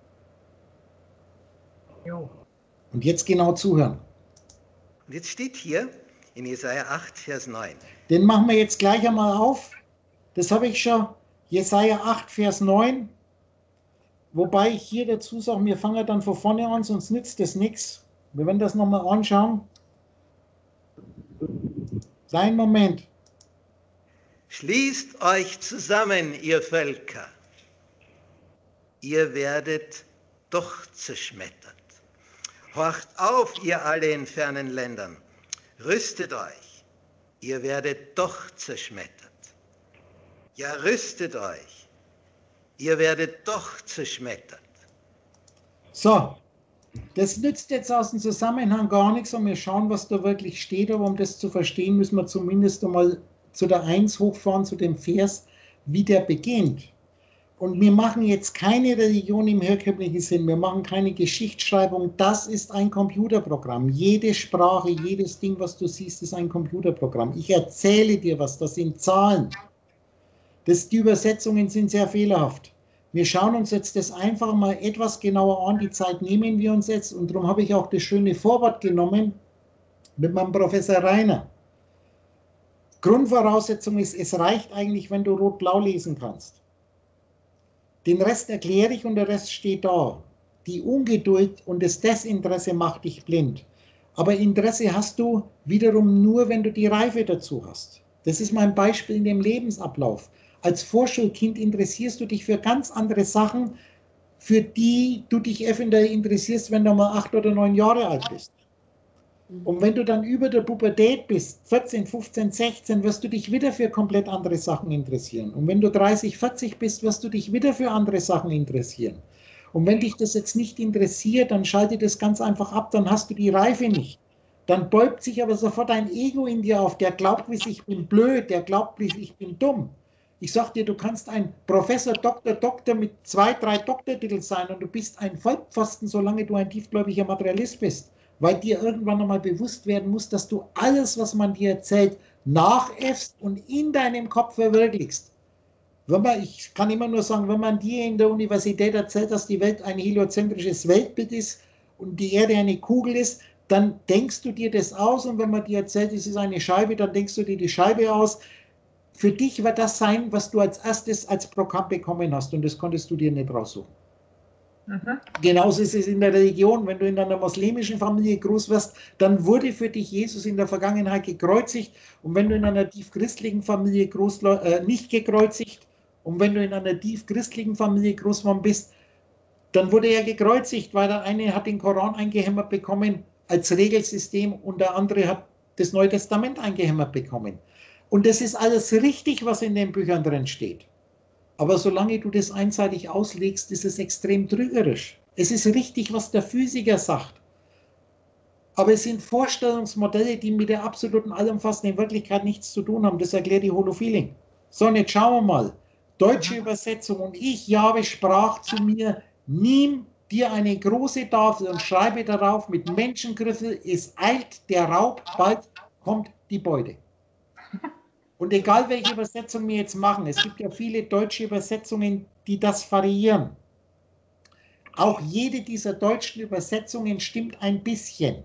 B: Jo.
A: Und jetzt genau zuhören.
E: Und jetzt steht hier in Jesaja acht, Vers neun.
A: Den machen wir jetzt gleich einmal auf. Das habe ich schon. Jesaja acht, Vers neun. Wobei ich hier dazu sage, wir fangen dann von vorne an, sonst nützt das nichts. Wir werden das nochmal anschauen. Kleinen Moment.
E: Schließt euch zusammen, ihr Völker. Ihr werdet doch zerschmettert. Horcht auf, ihr alle in fernen Ländern. Rüstet euch. Ihr werdet doch zerschmettert. Ja, rüstet euch. Ihr werdet doch zerschmettert.
A: So, das nützt jetzt aus dem Zusammenhang gar nichts und wir schauen, was da wirklich steht, aber um das zu verstehen, müssen wir zumindest einmal zu der eins hochfahren, zu dem Vers, wie der beginnt. Und wir machen jetzt keine Religion im herkömmlichen Sinn, wir machen keine Geschichtsschreibung, das ist ein Computerprogramm. Jede Sprache, jedes Ding, was du siehst, ist ein Computerprogramm. Ich erzähle dir was, das sind Zahlen. Das, die Übersetzungen sind sehr fehlerhaft. Wir schauen uns jetzt das einfach mal etwas genauer an. Die Zeit nehmen wir uns jetzt. Und darum habe ich auch das schöne Vorwort genommen mit meinem Professor Rainer. Grundvoraussetzung ist, es reicht eigentlich, wenn du rot-blau lesen kannst. Den Rest erkläre ich und der Rest steht da. Die Ungeduld und das Desinteresse macht dich blind. Aber Interesse hast du wiederum nur, wenn du die Reife dazu hast. Das ist mein Beispiel in dem Lebensablauf. Als Vorschulkind interessierst du dich für ganz andere Sachen, für die du dich eventuell interessierst, wenn du mal acht oder neun Jahre alt bist. Und wenn du dann über der Pubertät bist, vierzehn, fünfzehn, sechzehn, wirst du dich wieder für komplett andere Sachen interessieren. Und wenn du dreißig, vierzig bist, wirst du dich wieder für andere Sachen interessieren. Und wenn dich das jetzt nicht interessiert, dann schalte das ganz einfach ab, dann hast du die Reife nicht. Dann bäumt sich aber sofort ein Ego in dir auf, der glaubt, wie ich bin blöd, der glaubt, wie ich bin dumm. Ich sag dir, du kannst ein Professor, Doktor, Doktor mit zwei, drei Doktortiteln sein und du bist ein Vollpfosten, solange du ein tiefgläubiger Materialist bist. Weil dir irgendwann einmal bewusst werden muss, dass du alles, was man dir erzählt, nachäffst und in deinem Kopf verwirklichst. Wenn man, ich kann immer nur sagen, wenn man dir in der Universität erzählt, dass die Welt ein heliozentrisches Weltbild ist und die Erde eine Kugel ist, dann denkst du dir das aus und wenn man dir erzählt, es ist eine Scheibe, dann denkst du dir die Scheibe aus. Für dich wird das sein, was du als erstes als Programm bekommen hast und das konntest du dir nicht raussuchen. Mhm. Genauso ist es in der Religion. Wenn du in einer muslimischen Familie groß wirst, dann wurde für dich Jesus in der Vergangenheit gekreuzigt. Und wenn du in einer tiefchristlichen Familie groß, äh, nicht gekreuzigt, und wenn du in einer tiefchristlichen Familie groß geworden bist, dann wurde er gekreuzigt, weil der eine hat den Koran eingehämmert bekommen als Regelsystem und der andere hat das Neue Testament eingehämmert bekommen. Und das ist alles richtig, was in den Büchern drin steht. Aber solange du das einseitig auslegst, ist es extrem trügerisch. Es ist richtig, was der Physiker sagt. Aber es sind Vorstellungsmodelle, die mit der absoluten allumfassenden Wirklichkeit nichts zu tun haben. Das erklärt die Holofeeling. So, und jetzt schauen wir mal. Deutsche Übersetzung. Und ich, Jahwe, sprach zu mir, nimm dir eine große Tafel und schreibe darauf mit Menschengriffel, es eilt der Raub, bald kommt die Beute. Und egal, welche Übersetzung wir jetzt machen, es gibt ja viele deutsche Übersetzungen, die das variieren. Auch jede dieser deutschen Übersetzungen stimmt ein bisschen.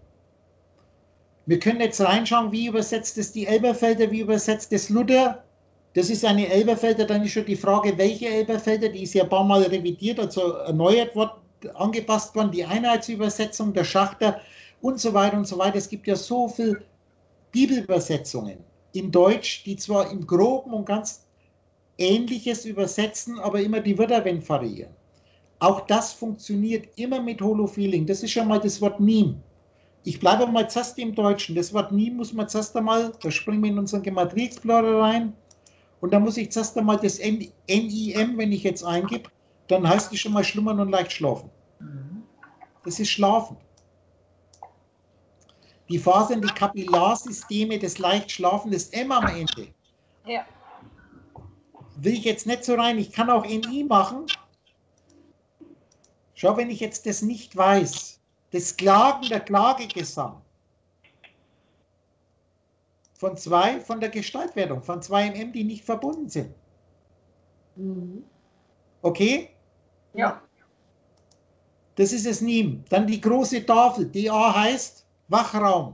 A: Wir können jetzt reinschauen, wie übersetzt es die Elberfelder, wie übersetzt es Luther. Das ist eine Elberfelder, dann ist schon die Frage, welche Elberfelder, die ist ja ein paar Mal revidiert, also erneuert worden, angepasst worden, die Einheitsübersetzung, der Schachter und so weiter und so weiter. Es gibt ja so viele Bibelübersetzungen in Deutsch, die zwar im Groben und ganz Ähnliches übersetzen, aber immer die Wörter variieren. Auch das funktioniert immer mit Holofeeling. Das ist schon mal das Wort Nim. Ich bleibe mal zuerst im Deutschen. Das Wort Nim muss man zuerst einmal, da springen wir in unseren Gematrie Explorer rein, und da muss ich zuerst einmal das N I M, wenn ich jetzt eingebe, dann heißt es schon mal schlummern und leicht schlafen. Das ist Schlafen. Die Fasern, die Kapillarsysteme, das leicht Schlafen, das M am Ende. Ja. Will ich jetzt nicht so rein, ich kann auch N I machen. Schau, wenn ich jetzt das nicht weiß, das Klagen, der Klagegesang von zwei, von der Gestaltwertung, von zwei M M, die nicht verbunden sind. Mhm. Okay?
B: Ja.
A: Das ist es Nim. Dann die große Tafel, D A heißt Wachraum.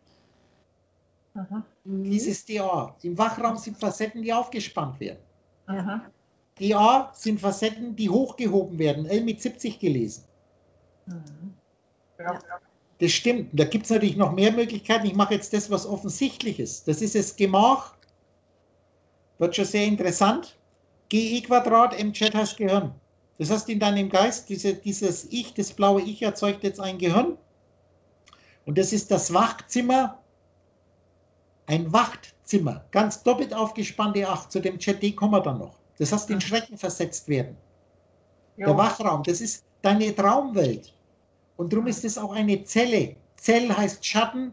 A: Aha. Dieses D A. Im Wachraum sind Facetten, die aufgespannt werden. Aha. D A sind Facetten, die hochgehoben werden. L mit siebzig gelesen. Mhm. Ja. Das stimmt. Da gibt es natürlich noch mehr Möglichkeiten. Ich mache jetzt das, was offensichtlich ist. Das ist das Gemach. Wird schon sehr interessant. G E Quadrat, M Z heißt Gehirn. Das heißt, in deinem Geist, diese, dieses Ich, das blaue Ich erzeugt jetzt ein Gehirn. Und das ist das Wachzimmer. Ein Wachzimmer. Ganz doppelt aufgespannte acht. Zu dem Z D kommen wir dann noch. Das heißt, in Schrecken versetzt werden. Jo. Der Wachraum, das ist deine Traumwelt. Und darum ist es auch eine Zelle. Zell heißt Schatten,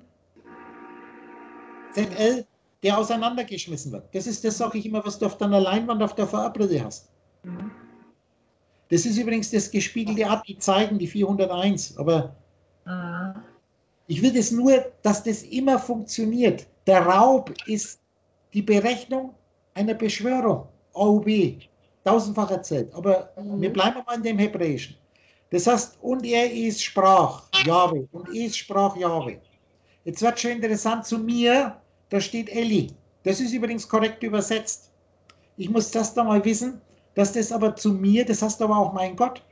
A: Z L, der auseinandergeschmissen wird. Das ist das, sage ich immer, was du auf deiner Leinwand auf der V R-Brille hast. Mhm. Das ist übrigens das gespiegelte Ab, die zeigen die vierhunderteins. Aber mhm. ich will das nur, dass das immer funktioniert. Der Raub ist die Berechnung einer Beschwörung. A U B, tausendfach erzählt. Aber mhm. wir bleiben mal in dem Hebräischen. Das heißt, und er ist sprach, Jahwe, und es sprach Jahwe. Jetzt wird schon interessant, zu mir, da steht Eli. Das ist übrigens korrekt übersetzt. Ich muss das da mal wissen, dass das aber zu mir, das heißt aber auch mein Gott.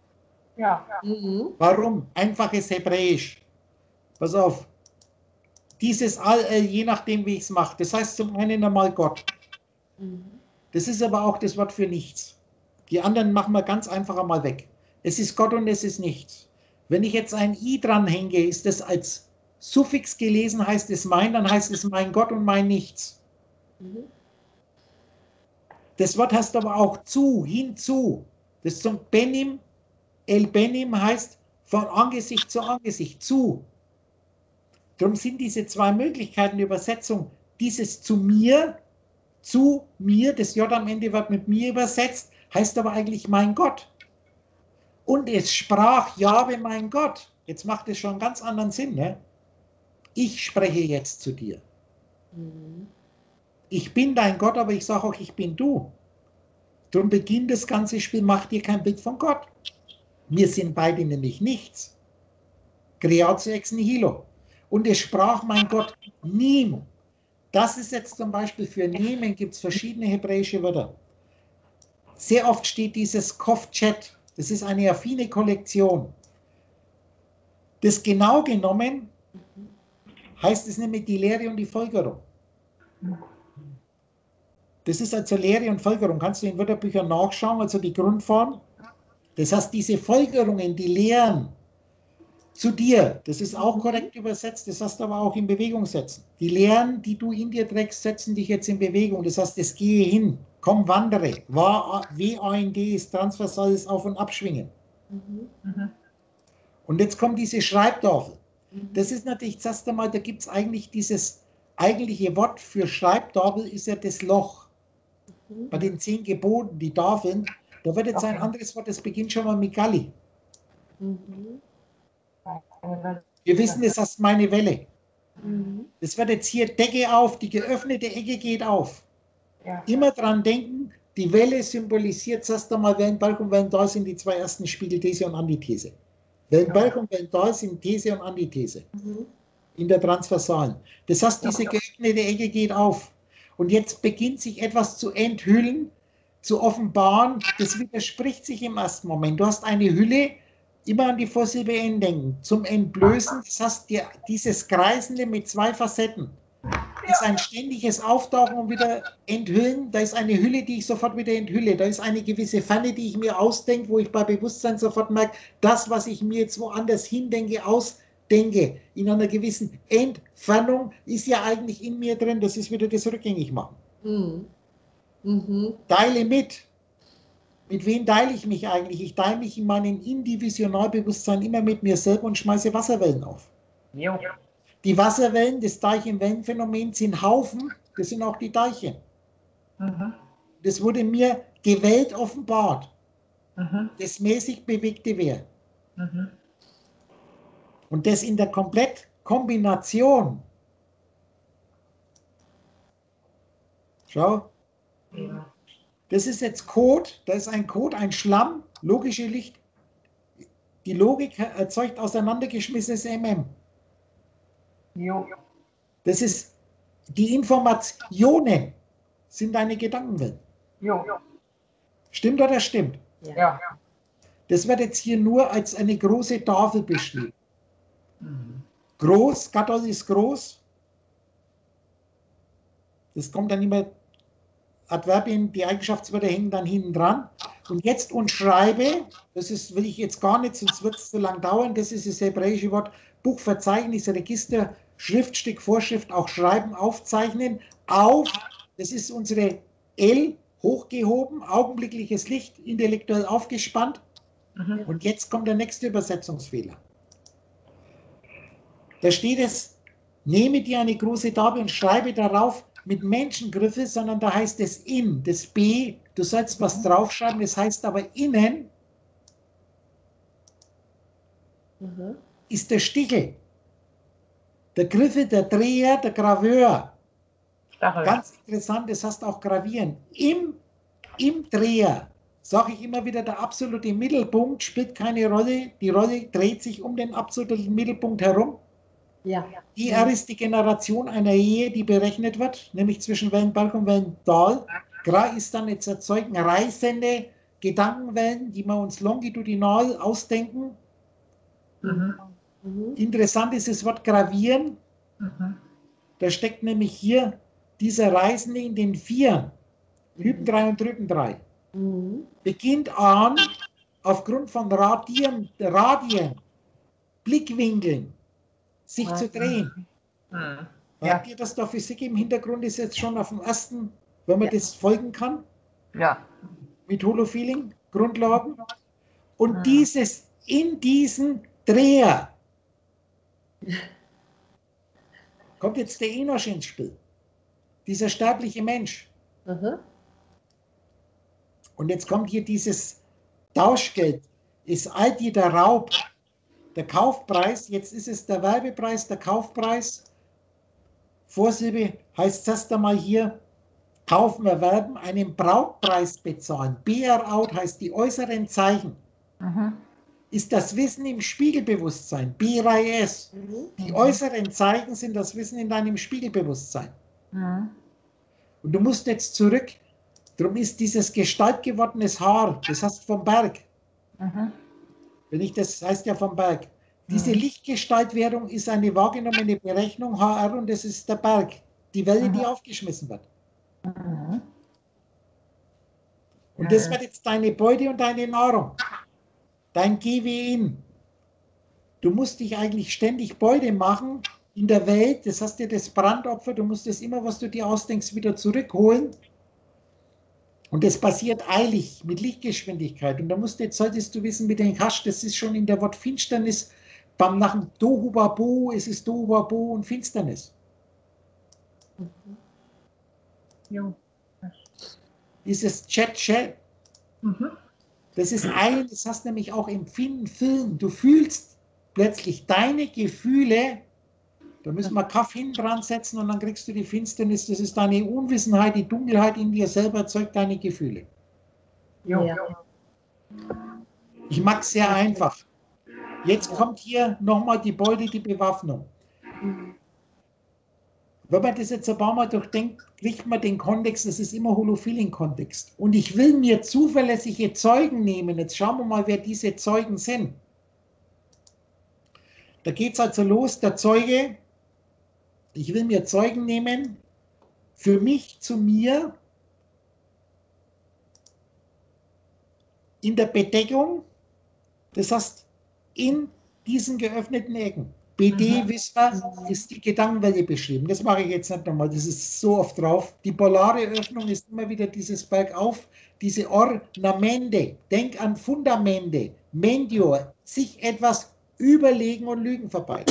B: Ja. Mhm.
A: Warum? Einfaches Hebräisch. Pass auf. dieses All, äh, je nachdem, wie ich es mache. Das heißt zum einen einmal Gott.
B: Mhm.
A: Das ist aber auch das Wort für nichts. Die anderen machen wir ganz einfach einmal weg. Es ist Gott und es ist nichts. Wenn ich jetzt ein I dranhänge, ist das als Suffix gelesen, heißt es mein, dann heißt es mein Gott und mein Nichts.
B: Mhm.
A: Das Wort heißt aber auch zu, hinzu. Das zum Benim, El Benim heißt von Angesicht zu Angesicht, zu. Darum sind diese zwei Möglichkeiten der Übersetzung, dieses zu mir, zu mir, das J am Ende wird mit mir übersetzt, heißt aber eigentlich mein Gott. Und es sprach Jahwe mein Gott. Jetzt macht es schon einen ganz anderen Sinn. Ne? Ich spreche jetzt zu dir.
B: Mhm.
A: Ich bin dein Gott, aber ich sage auch, ich bin du. Darum beginnt das ganze Spiel, mach dir kein Bild von Gott. Wir sind beide nämlich nichts. Creatio ex nihilo. Und es sprach mein Gott, nim. Das ist jetzt zum Beispiel für nehmen, gibt es verschiedene hebräische Wörter. Sehr oft steht dieses Kovchet. Das ist eine affine Kollektion. Das genau genommen heißt es nämlich die Lehre und die Folgerung. Das ist also Lehre und Folgerung. Kannst du in Wörterbüchern nachschauen, also die Grundform. Das heißt, diese Folgerungen, die Lehren zu dir, das ist auch korrekt übersetzt, das heißt aber auch in Bewegung setzen. Die Lehren, die du in dir trägst, setzen dich jetzt in Bewegung. Das heißt, es gehe hin, komm, wandere. W A N D ist transversales Auf- und Abschwingen.
B: Mhm.
F: Mhm.
A: Und jetzt kommt diese Schreibtafel.
B: Mhm.
A: Das ist natürlich, das erste Mal, da gibt es eigentlich dieses eigentliche Wort für Schreibtafel, ist ja das Loch.
B: Mhm.
A: Bei den zehn Geboten, die Tafeln, da wird jetzt ein
F: Okay.
A: anderes Wort, das beginnt schon mal mit Galli.
B: Mhm.
A: Wir wissen, das heißt meine Welle.
B: Mhm.
A: Das wird jetzt hier Decke auf, die geöffnete Ecke geht auf.
F: Ja.
A: Immer dran denken, die Welle symbolisiert, sagst du mal, Wellenbalg und Wellental sind die zwei ersten Spiegel, These und Antithese. Wellenbalg und Wellental sind These und Antithese
B: Mhm.
A: in der Transversalen. Das heißt, diese geöffnete Ecke geht auf. Und jetzt beginnt sich etwas zu enthüllen, zu offenbaren. Das widerspricht sich im ersten Moment. Du hast eine Hülle, immer an die Vorsilbe N denken. Zum Entblößen, das heißt, die, dieses Kreisende mit zwei Facetten ist ein ständiges Auftauchen und wieder enthüllen. Da ist eine Hülle, die ich sofort wieder enthülle. Da ist eine gewisse Ferne, die ich mir ausdenke, wo ich bei Bewusstsein sofort merke, das, was ich mir jetzt woanders hindenke, ausdenke, in einer gewissen Entfernung, ist ja eigentlich in mir drin. Das ist wieder das Rückgängigmachen.
B: Mhm. Mhm.
A: Teile mit. Mit wem teile ich mich eigentlich? Ich teile mich in meinem Indivisionalbewusstsein immer mit mir selber und schmeiße Wasserwellen auf.
F: Jo.
A: Die Wasserwellen, das Teilchenwellenphänomen, sind Haufen, das sind auch die Teilchen.
F: Mhm.
A: Das wurde mir gewählt offenbart,
F: Mhm.
A: das mäßig bewegte Wehr.
F: Mhm.
A: Und das in der Komplettkombination. Schau,
F: Ja.
A: das ist jetzt Code, da ist ein Code, ein Schlamm, logische Licht. Die Logik erzeugt auseinandergeschmissenes M M.
F: Jo.
A: Das ist, die Informationen sind deine Gedankenwelt.
F: Jo.
A: Stimmt oder stimmt?
F: Ja.
A: Das wird jetzt hier nur als eine große Tafel beschrieben.
F: Mhm.
A: Groß, Gattel ist groß. Das kommt dann immer, Adverbien, die Eigenschaftswörter hängen dann hinten dran. Und jetzt und schreibe, das ist, will ich jetzt gar nicht, sonst wird es zu lang dauern, das ist das hebräische Wort Buch, Verzeichnis, Register, Schriftstück, Vorschrift, auch schreiben, aufzeichnen, auf, das ist unsere L, hochgehoben, augenblickliches Licht, intellektuell aufgespannt.
F: Mhm.
A: Und jetzt kommt der nächste Übersetzungsfehler. Da steht es, nehme dir eine große Tafel und schreibe darauf mit Menschengriffe, sondern da heißt es in, das B, du sollst was draufschreiben, das heißt aber innen
B: Mhm.
A: ist der Stichel. Der Griffe, der Dreher, der Graveur.
F: Stachel.
A: Ganz interessant, das heißt auch gravieren. Im, im Dreher, sage ich immer wieder, der absolute Mittelpunkt spielt keine Rolle. Die Rolle dreht sich um den absoluten Mittelpunkt herum.
B: Ja.
A: Die R ist die Generation einer Ehe, die berechnet wird, nämlich zwischen Wellenbalg und Wellental. Gra ist dann jetzt erzeugen reißende Gedankenwellen, die wir uns longitudinal ausdenken.
F: Mhm.
B: Mhm.
A: Interessant ist das Wort gravieren.
F: Mhm.
A: Da steckt nämlich hier dieser Reisende in den Vieren, Hypen drei und Drücken drei.
B: Mhm.
A: Beginnt an, aufgrund von Radien, Radien Blickwinkeln, sich zu drehen.
F: Mhm.
A: Merkt ihr, dass da Physik im Hintergrund ist jetzt schon auf dem ersten, wenn man
B: Ja.
A: das folgen kann,
F: Ja.
A: mit Holofeeling, Grundlagen. Und
F: Mhm.
A: dieses, in diesen Dreher kommt jetzt der Enoch ins Spiel, dieser sterbliche Mensch.
B: Mhm.
A: Und jetzt kommt hier dieses Tauschgeld, ist all die der Raub, der Kaufpreis, jetzt ist es der Werbepreis, der Kaufpreis. Vorsilbe heißt erst einmal hier, kaufen, erwerben, einen Brautpreis bezahlen. B R out heißt die äußeren Zeichen.
F: Mhm.
A: Ist das Wissen im Spiegelbewusstsein, B R I S.
B: Mhm.
A: Die äußeren Zeichen sind das Wissen in deinem Spiegelbewusstsein.
F: Mhm.
A: Und du musst jetzt zurück, darum ist dieses gestaltgewordenes Haar, das heißt vom Berg,
F: Mhm.
A: wenn ich das heißt ja vom Berg. Diese
F: Mhm.
A: Lichtgestaltwährung ist eine wahrgenommene Berechnung, H R, und das ist der Berg, die Welle, die
F: Mhm.
A: aufgeschmissen wird.
F: Mhm.
A: Und
F: Ja,
A: das
F: ja.
A: wird jetzt deine Beute und deine Nahrung, dein G W in. Du musst dich eigentlich ständig Beute machen in der Welt, das heißt ja das Brandopfer, du musst das immer, was du dir ausdenkst, wieder zurückholen. Und das passiert eilig, mit Lichtgeschwindigkeit. Und da musst du, jetzt solltest du wissen, mit den Kasch, das ist schon in der Wort Finsternis, beim nach dem Tohu Wabohu, es ist Tohu Wabohu und Finsternis.
F: Jo.
A: Dieses Chat, Chat,
F: Mhm.
A: das ist ein, das hast nämlich auch Empfinden, Fühlen. Du fühlst plötzlich deine Gefühle, da müssen wir Kaff hinten dran setzen und dann kriegst du die Finsternis, das ist deine Unwissenheit, die Dunkelheit in dir selber erzeugt deine Gefühle.
F: Jo.
B: Ja.
A: Ich mag es sehr einfach. Jetzt kommt hier nochmal die Beute, die Bewaffnung.
B: Mhm.
A: Wenn man das jetzt ein paar Mal durchdenkt, kriegt man den Kontext, das ist immer Holofeeling-Kontext. Und ich will mir zuverlässige Zeugen nehmen. Jetzt schauen wir mal, wer diese Zeugen sind. Da geht es also los, der Zeuge, ich will mir Zeugen nehmen, für mich, zu mir, in der Bedeckung, das heißt, in diesen geöffneten Ecken. B D,
F: Mhm.
A: wissen wir, ist die Gedankenwelle beschrieben. Das mache ich jetzt nicht nochmal, das ist so oft drauf. Die polare Öffnung ist immer wieder dieses Bergauf, diese Ornamente. Denk an Fundamente, Mendior, sich etwas überlegen und Lügen verbreiten.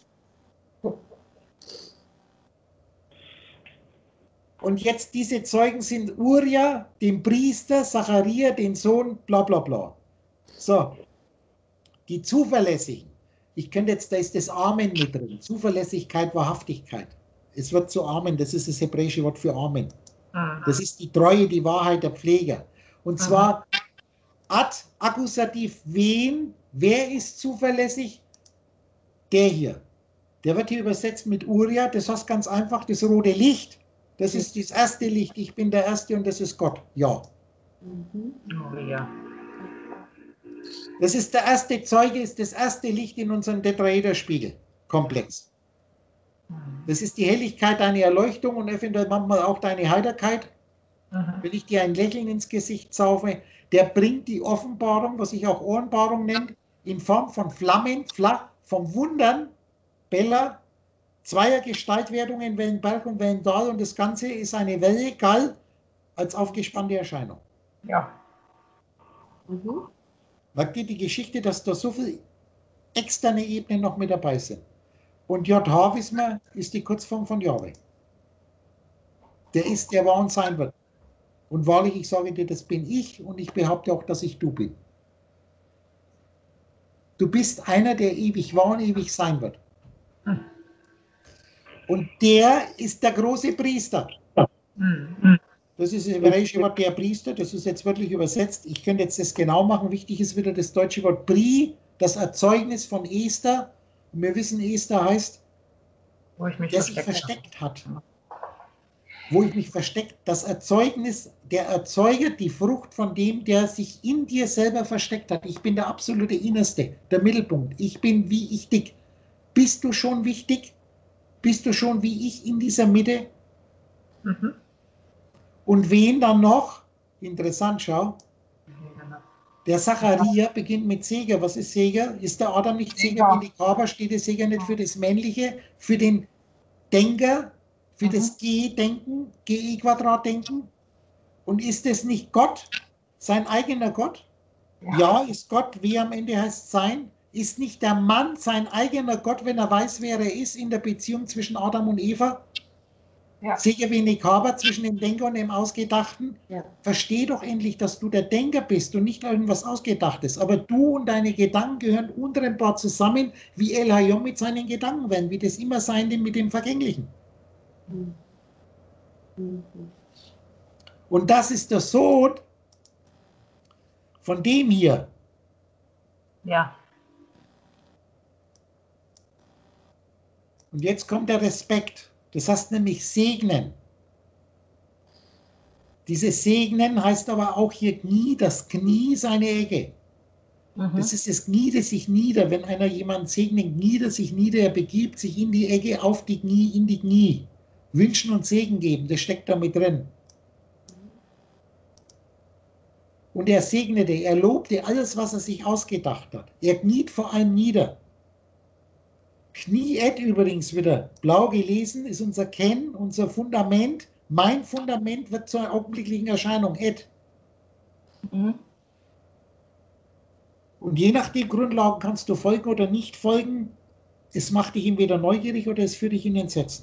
A: Und jetzt diese Zeugen sind Uria, den Priester, Zacharia, den Sohn, bla bla bla. So, die Zuverlässigen. Ich könnte jetzt, da ist das Amen mit drin. Zuverlässigkeit, Wahrhaftigkeit. Es wird zu Amen, das ist das hebräische Wort für Amen.
F: Mhm.
A: Das ist die Treue, die Wahrheit der Pfleger. Und zwar ad Akkusativ wen, wer ist zuverlässig? Der hier. Der wird hier übersetzt mit Uria, das heißt ganz einfach, das rote Licht, das ist das erste Licht, ich bin der Erste und das ist Gott. Ja.
B: Mhm.
F: Oh, ja.
A: Das ist der erste Zeuge, ist das erste Licht in unserem Tetraederspiegel-Komplex.
F: Mhm.
A: Das ist die Helligkeit deiner Erleuchtung und eventuell manchmal auch deine Heiterkeit.
F: Mhm.
A: Wenn ich dir ein Lächeln ins Gesicht zaufe, der bringt die Offenbarung, was ich auch Ohrenbarung nenne, in Form von Flammen, flach, vom Wundern, Bella, zweier Gestaltwertungen, Wellenberg und Wellendal, und das Ganze ist eine Welle, Gall, als aufgespannte Erscheinung.
F: Ja.
B: Mhm.
A: Merkt ihr die Geschichte, dass da so viele externe Ebenen noch mit dabei sind? Und J H, wissen wir, ist die Kurzform von Jahwe. Der ist, der war und sein wird. Und wahrlich, ich sage dir, das bin ich, und ich behaupte auch, dass ich du bin. Du bist einer, der ewig war und ewig sein wird.
F: Hm.
A: Und der ist der große Priester.
F: Mhm.
A: Das ist das hebräische Wort der Priester, das ist jetzt wörtlich übersetzt. Ich könnte jetzt das genau machen. Wichtig ist wieder das deutsche Wort Pri, das Erzeugnis von Esther. Und wir wissen, Esther heißt,
F: Wo ich mich
A: der sich
F: versteckt
A: versteckt hat. Wo ich mich versteckt, das Erzeugnis, der Erzeuger, die Frucht von dem, der sich in dir selber versteckt hat. Ich bin der absolute Innerste, der Mittelpunkt. Ich bin wie ich dick. Bist du schon wichtig? bist du schon wie ich in dieser Mitte.
F: Mhm.
A: Und wen dann noch? Interessant, schau.
F: Genau.
A: Der Zacharia beginnt mit Seger. Was ist Seger? Ist der Adam nicht Seger
F: Ja.
A: wie die Kaber? Steht der Seger nicht für das Männliche, für den Denker, für
F: Mhm.
A: das G-Denken, G E-Quadrat-Denken? Und ist es nicht Gott, sein eigener Gott?
F: Ja.
A: Ja, ist Gott, wie am Ende heißt sein? Ist nicht der Mann sein eigener Gott, wenn er weiß, wer er ist, in der Beziehung zwischen Adam und Eva?
F: Ja.
A: Seger wie eine Kaber zwischen dem Denker und dem Ausgedachten?
B: Ja.
A: Versteh doch endlich, dass du der Denker bist und nicht irgendwas Ausgedachtes. Aber du und deine Gedanken gehören untrennbar zusammen, wie El Hayom mit seinen Gedanken werden, wie das immer sein denn mit dem Vergänglichen.
B: Mhm. Mhm.
A: Und das ist der Sohn von dem hier.
F: Ja.
A: Und jetzt kommt der Respekt. Das heißt nämlich segnen. Dieses Segnen heißt aber auch hier Knie, das Knie ist eine Ecke.
F: Mhm.
A: Das ist das Knie, das sich nieder. Wenn einer jemanden segnet, nieder sich nieder, er begibt sich in die Ecke, auf die Knie, in die Knie. Wünschen und Segen geben, das steckt da mit drin. Und er segnete, er lobte alles, was er sich ausgedacht hat. Er kniet vor allem nieder. Kniet übrigens wieder, blau gelesen, ist unser Ken, unser Fundament. Mein Fundament wird zur augenblicklichen Erscheinung, et.
F: Mhm.
A: Und je nach den Grundlagen kannst du folgen oder nicht folgen. Es macht dich entweder neugierig oder es führt dich in Entsetzen.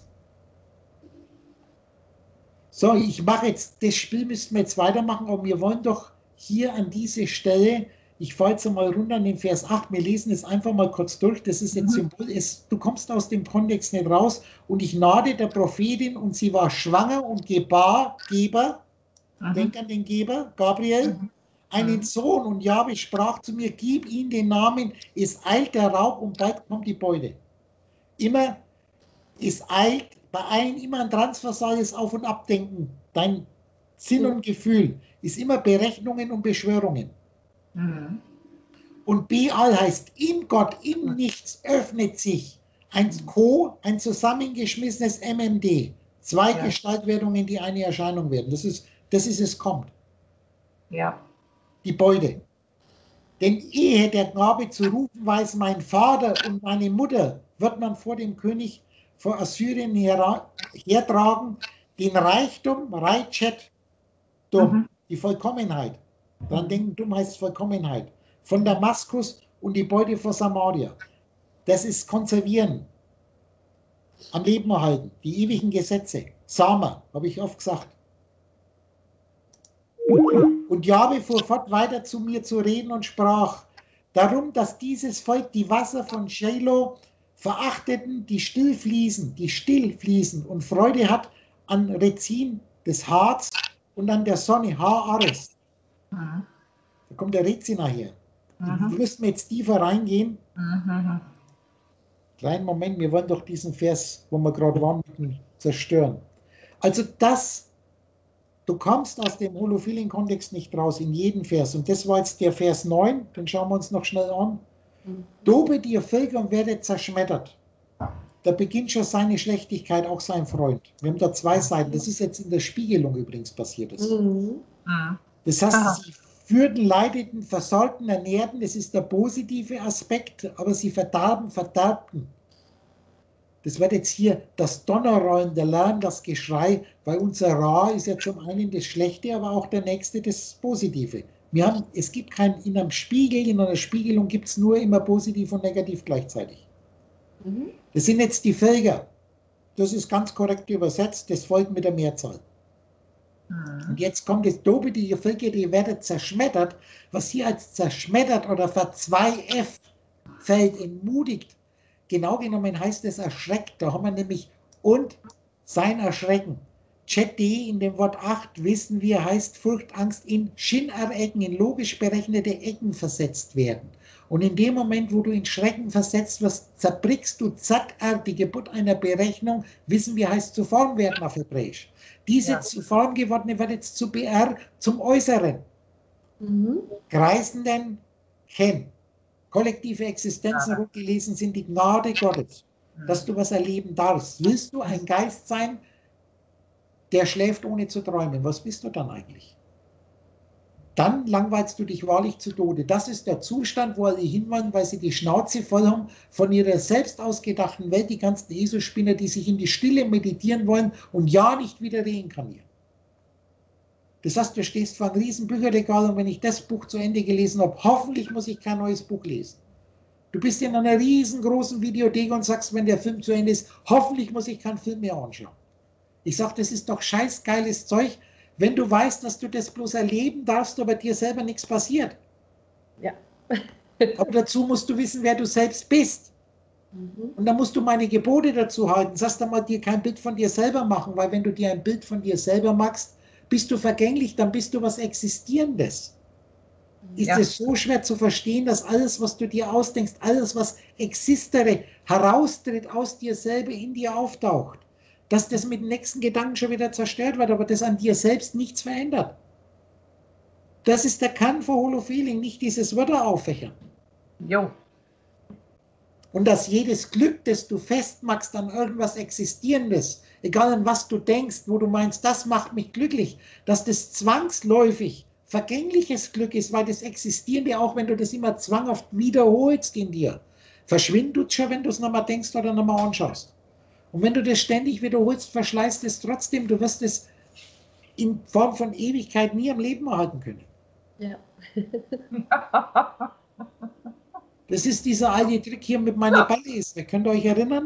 A: So, ich mache jetzt, das Spiel müssten wir jetzt weitermachen, aber wir wollen doch hier an diese Stelle, ich fahre jetzt mal runter an den Vers acht, wir lesen es einfach mal kurz durch, das ist jetzt
F: Mhm.
A: Symbol, es, du kommst aus dem Kontext nicht raus. Und ich nahte der Prophetin und sie war schwanger und gebar, Geber,
F: Mhm.
A: denk an den Geber, Gabriel,
F: Mhm.
A: einen
F: Mhm.
A: Sohn, und Jahwe sprach zu mir, gib ihm den Namen, es eilt der Raub und bald kommt die Beute. Immer, es eilt, bei allen immer ein transversales Auf- und Abdenken. Dein Sinn und Gefühl ist immer Berechnungen und Beschwörungen.
F: Mhm.
A: Und Beal heißt, in Gott, im Nichts öffnet sich ein Co, ein zusammengeschmissenes M M D. Zwei
F: Ja.
A: Gestaltwerdungen, die eine Erscheinung werden. Das ist, das ist es kommt.
F: Ja.
A: Die Beute. Denn ehe der Knabe zu rufen weiß, mein Vater und meine Mutter, wird man vor dem König vor Assyrien her, hertragen, den Reichtum, Reichet, dumm,
F: Mhm.
A: die Vollkommenheit. Dran
F: Mhm.
A: denken, dumm heißt Vollkommenheit. Von Damaskus und die Beute vor Samaria. Das ist konservieren, am Leben erhalten, die ewigen Gesetze. Sama, habe ich oft gesagt. Und Jahwe fuhr fort, weiter zu mir zu reden und sprach, darum, dass dieses Volk die Wasser von Shiloh verachteten, die still fließen, die still fließen und Freude hat an Rezin des Harz und an der Sonne, Haares.
F: Mhm.
A: Da kommt der Rezin nachher.
F: Mhm.
A: Wir müssen jetzt tiefer reingehen.
F: Mhm.
A: Kleinen Moment, wir wollen doch diesen Vers, wo wir gerade waren, zerstören. Also das, du kommst aus dem Holophilen-Kontext nicht raus, in jedem Vers. Und das war jetzt der Vers neun, den schauen wir uns noch schnell an. Dobet ihr Völker und werdet zerschmettert. Da beginnt schon seine Schlechtigkeit, auch sein Freund. Wir haben da zwei Seiten. Das ist jetzt in der Spiegelung übrigens passiert. Ist.
B: Mhm.
F: Mhm.
A: Das heißt,
F: Aha.
A: sie führten, leideten, versorgten, ernährten. Das ist der positive Aspekt, aber sie verdarben, verderbten. Das wird jetzt hier das Donnerrollen, der Lärm, das Geschrei, weil unser Ra ist ja zum einen das Schlechte, aber auch der nächste das Positive. Wir haben, es gibt kein, in einem Spiegel, in einer Spiegelung gibt es nur immer positiv und negativ gleichzeitig.
B: Mhm.
A: Das sind jetzt die Völker. Das ist ganz korrekt übersetzt, das Volk mit der Mehrzahl.
F: Mhm.
A: Und jetzt kommt das Dobe, die ihr Völker, die werdet zerschmettert, was hier als zerschmettert oder verzweif fällt, entmutigt. Genau genommen heißt es erschreckt. Da haben wir nämlich und sein Erschrecken. Chet D in dem Wort acht wissen wir, heißt Furcht, Angst in Shinnar-Ecken, in logisch berechnete Ecken versetzt werden. Und in dem Moment, wo du in Schrecken versetzt wirst, zerbrichst du Zatter, die Geburt einer Berechnung, wissen wir, heißt zu Form werden auf Hebräisch. Diese
F: Ja.
A: zu Form gewordene wird jetzt zu B R, zum Äußeren.
B: Mhm.
A: Kreisenden Chen. Kollektive Existenzen,
F: Ja.
A: rot gelesen, sind die Gnade Gottes. dass du was erleben darfst. Willst du ein Geist sein, der schläft ohne zu träumen? Was bist du dann eigentlich? Dann langweilst du dich wahrlich zu Tode. Das ist der Zustand, wo alle hinwollen, weil sie die Schnauze voll haben von ihrer selbst ausgedachten Welt, die ganzen ESO-Spinner, die sich in die Stille meditieren wollen und ja nicht wieder reinkarnieren. Das heißt, du stehst vor einem riesen Bücherregal und wenn ich das Buch zu Ende gelesen habe, hoffentlich muss ich kein neues Buch lesen. Du bist in einer riesengroßen Videothek und sagst, wenn der Film zu Ende ist, hoffentlich muss ich keinen Film mehr anschauen. Ich sage, das ist doch scheißgeiles Zeug, wenn du weißt, dass du das bloß erleben darfst, aber dir selber nichts passiert.
B: Ja.
A: Aber dazu musst du wissen, wer du selbst bist.
B: Mhm.
A: Und dann musst du meine Gebote dazu halten. Sagst du mal, dir kein Bild von dir selber machen, weil wenn du dir ein Bild von dir selber machst, bist du vergänglich, dann bist du was Existierendes. Ist
F: Ja.
A: es so schwer zu verstehen, dass alles, was du dir ausdenkst, alles, was existere, heraustritt aus dir selber, in dir auftaucht, dass das mit dem nächsten Gedanken schon wieder zerstört wird, aber das an dir selbst nichts verändert. Das ist der Kern von Holofeeling, nicht dieses Wörter auffächern.
F: Jo.
A: Und dass jedes Glück, das du festmachst an irgendwas Existierendes, egal an was du denkst, wo du meinst, das macht mich glücklich, dass das zwangsläufig vergängliches Glück ist, weil das Existierende, auch wenn du das immer zwanghaft wiederholst in dir, verschwindet schon, wenn du es nochmal denkst oder nochmal anschaust. Und wenn du das ständig wiederholst, verschleißt es trotzdem, du wirst es in Form von Ewigkeit nie am Leben erhalten können.
B: Ja.
A: Das ist dieser alte Trick hier mit meinen Ballis. Könnt ihr euch erinnern?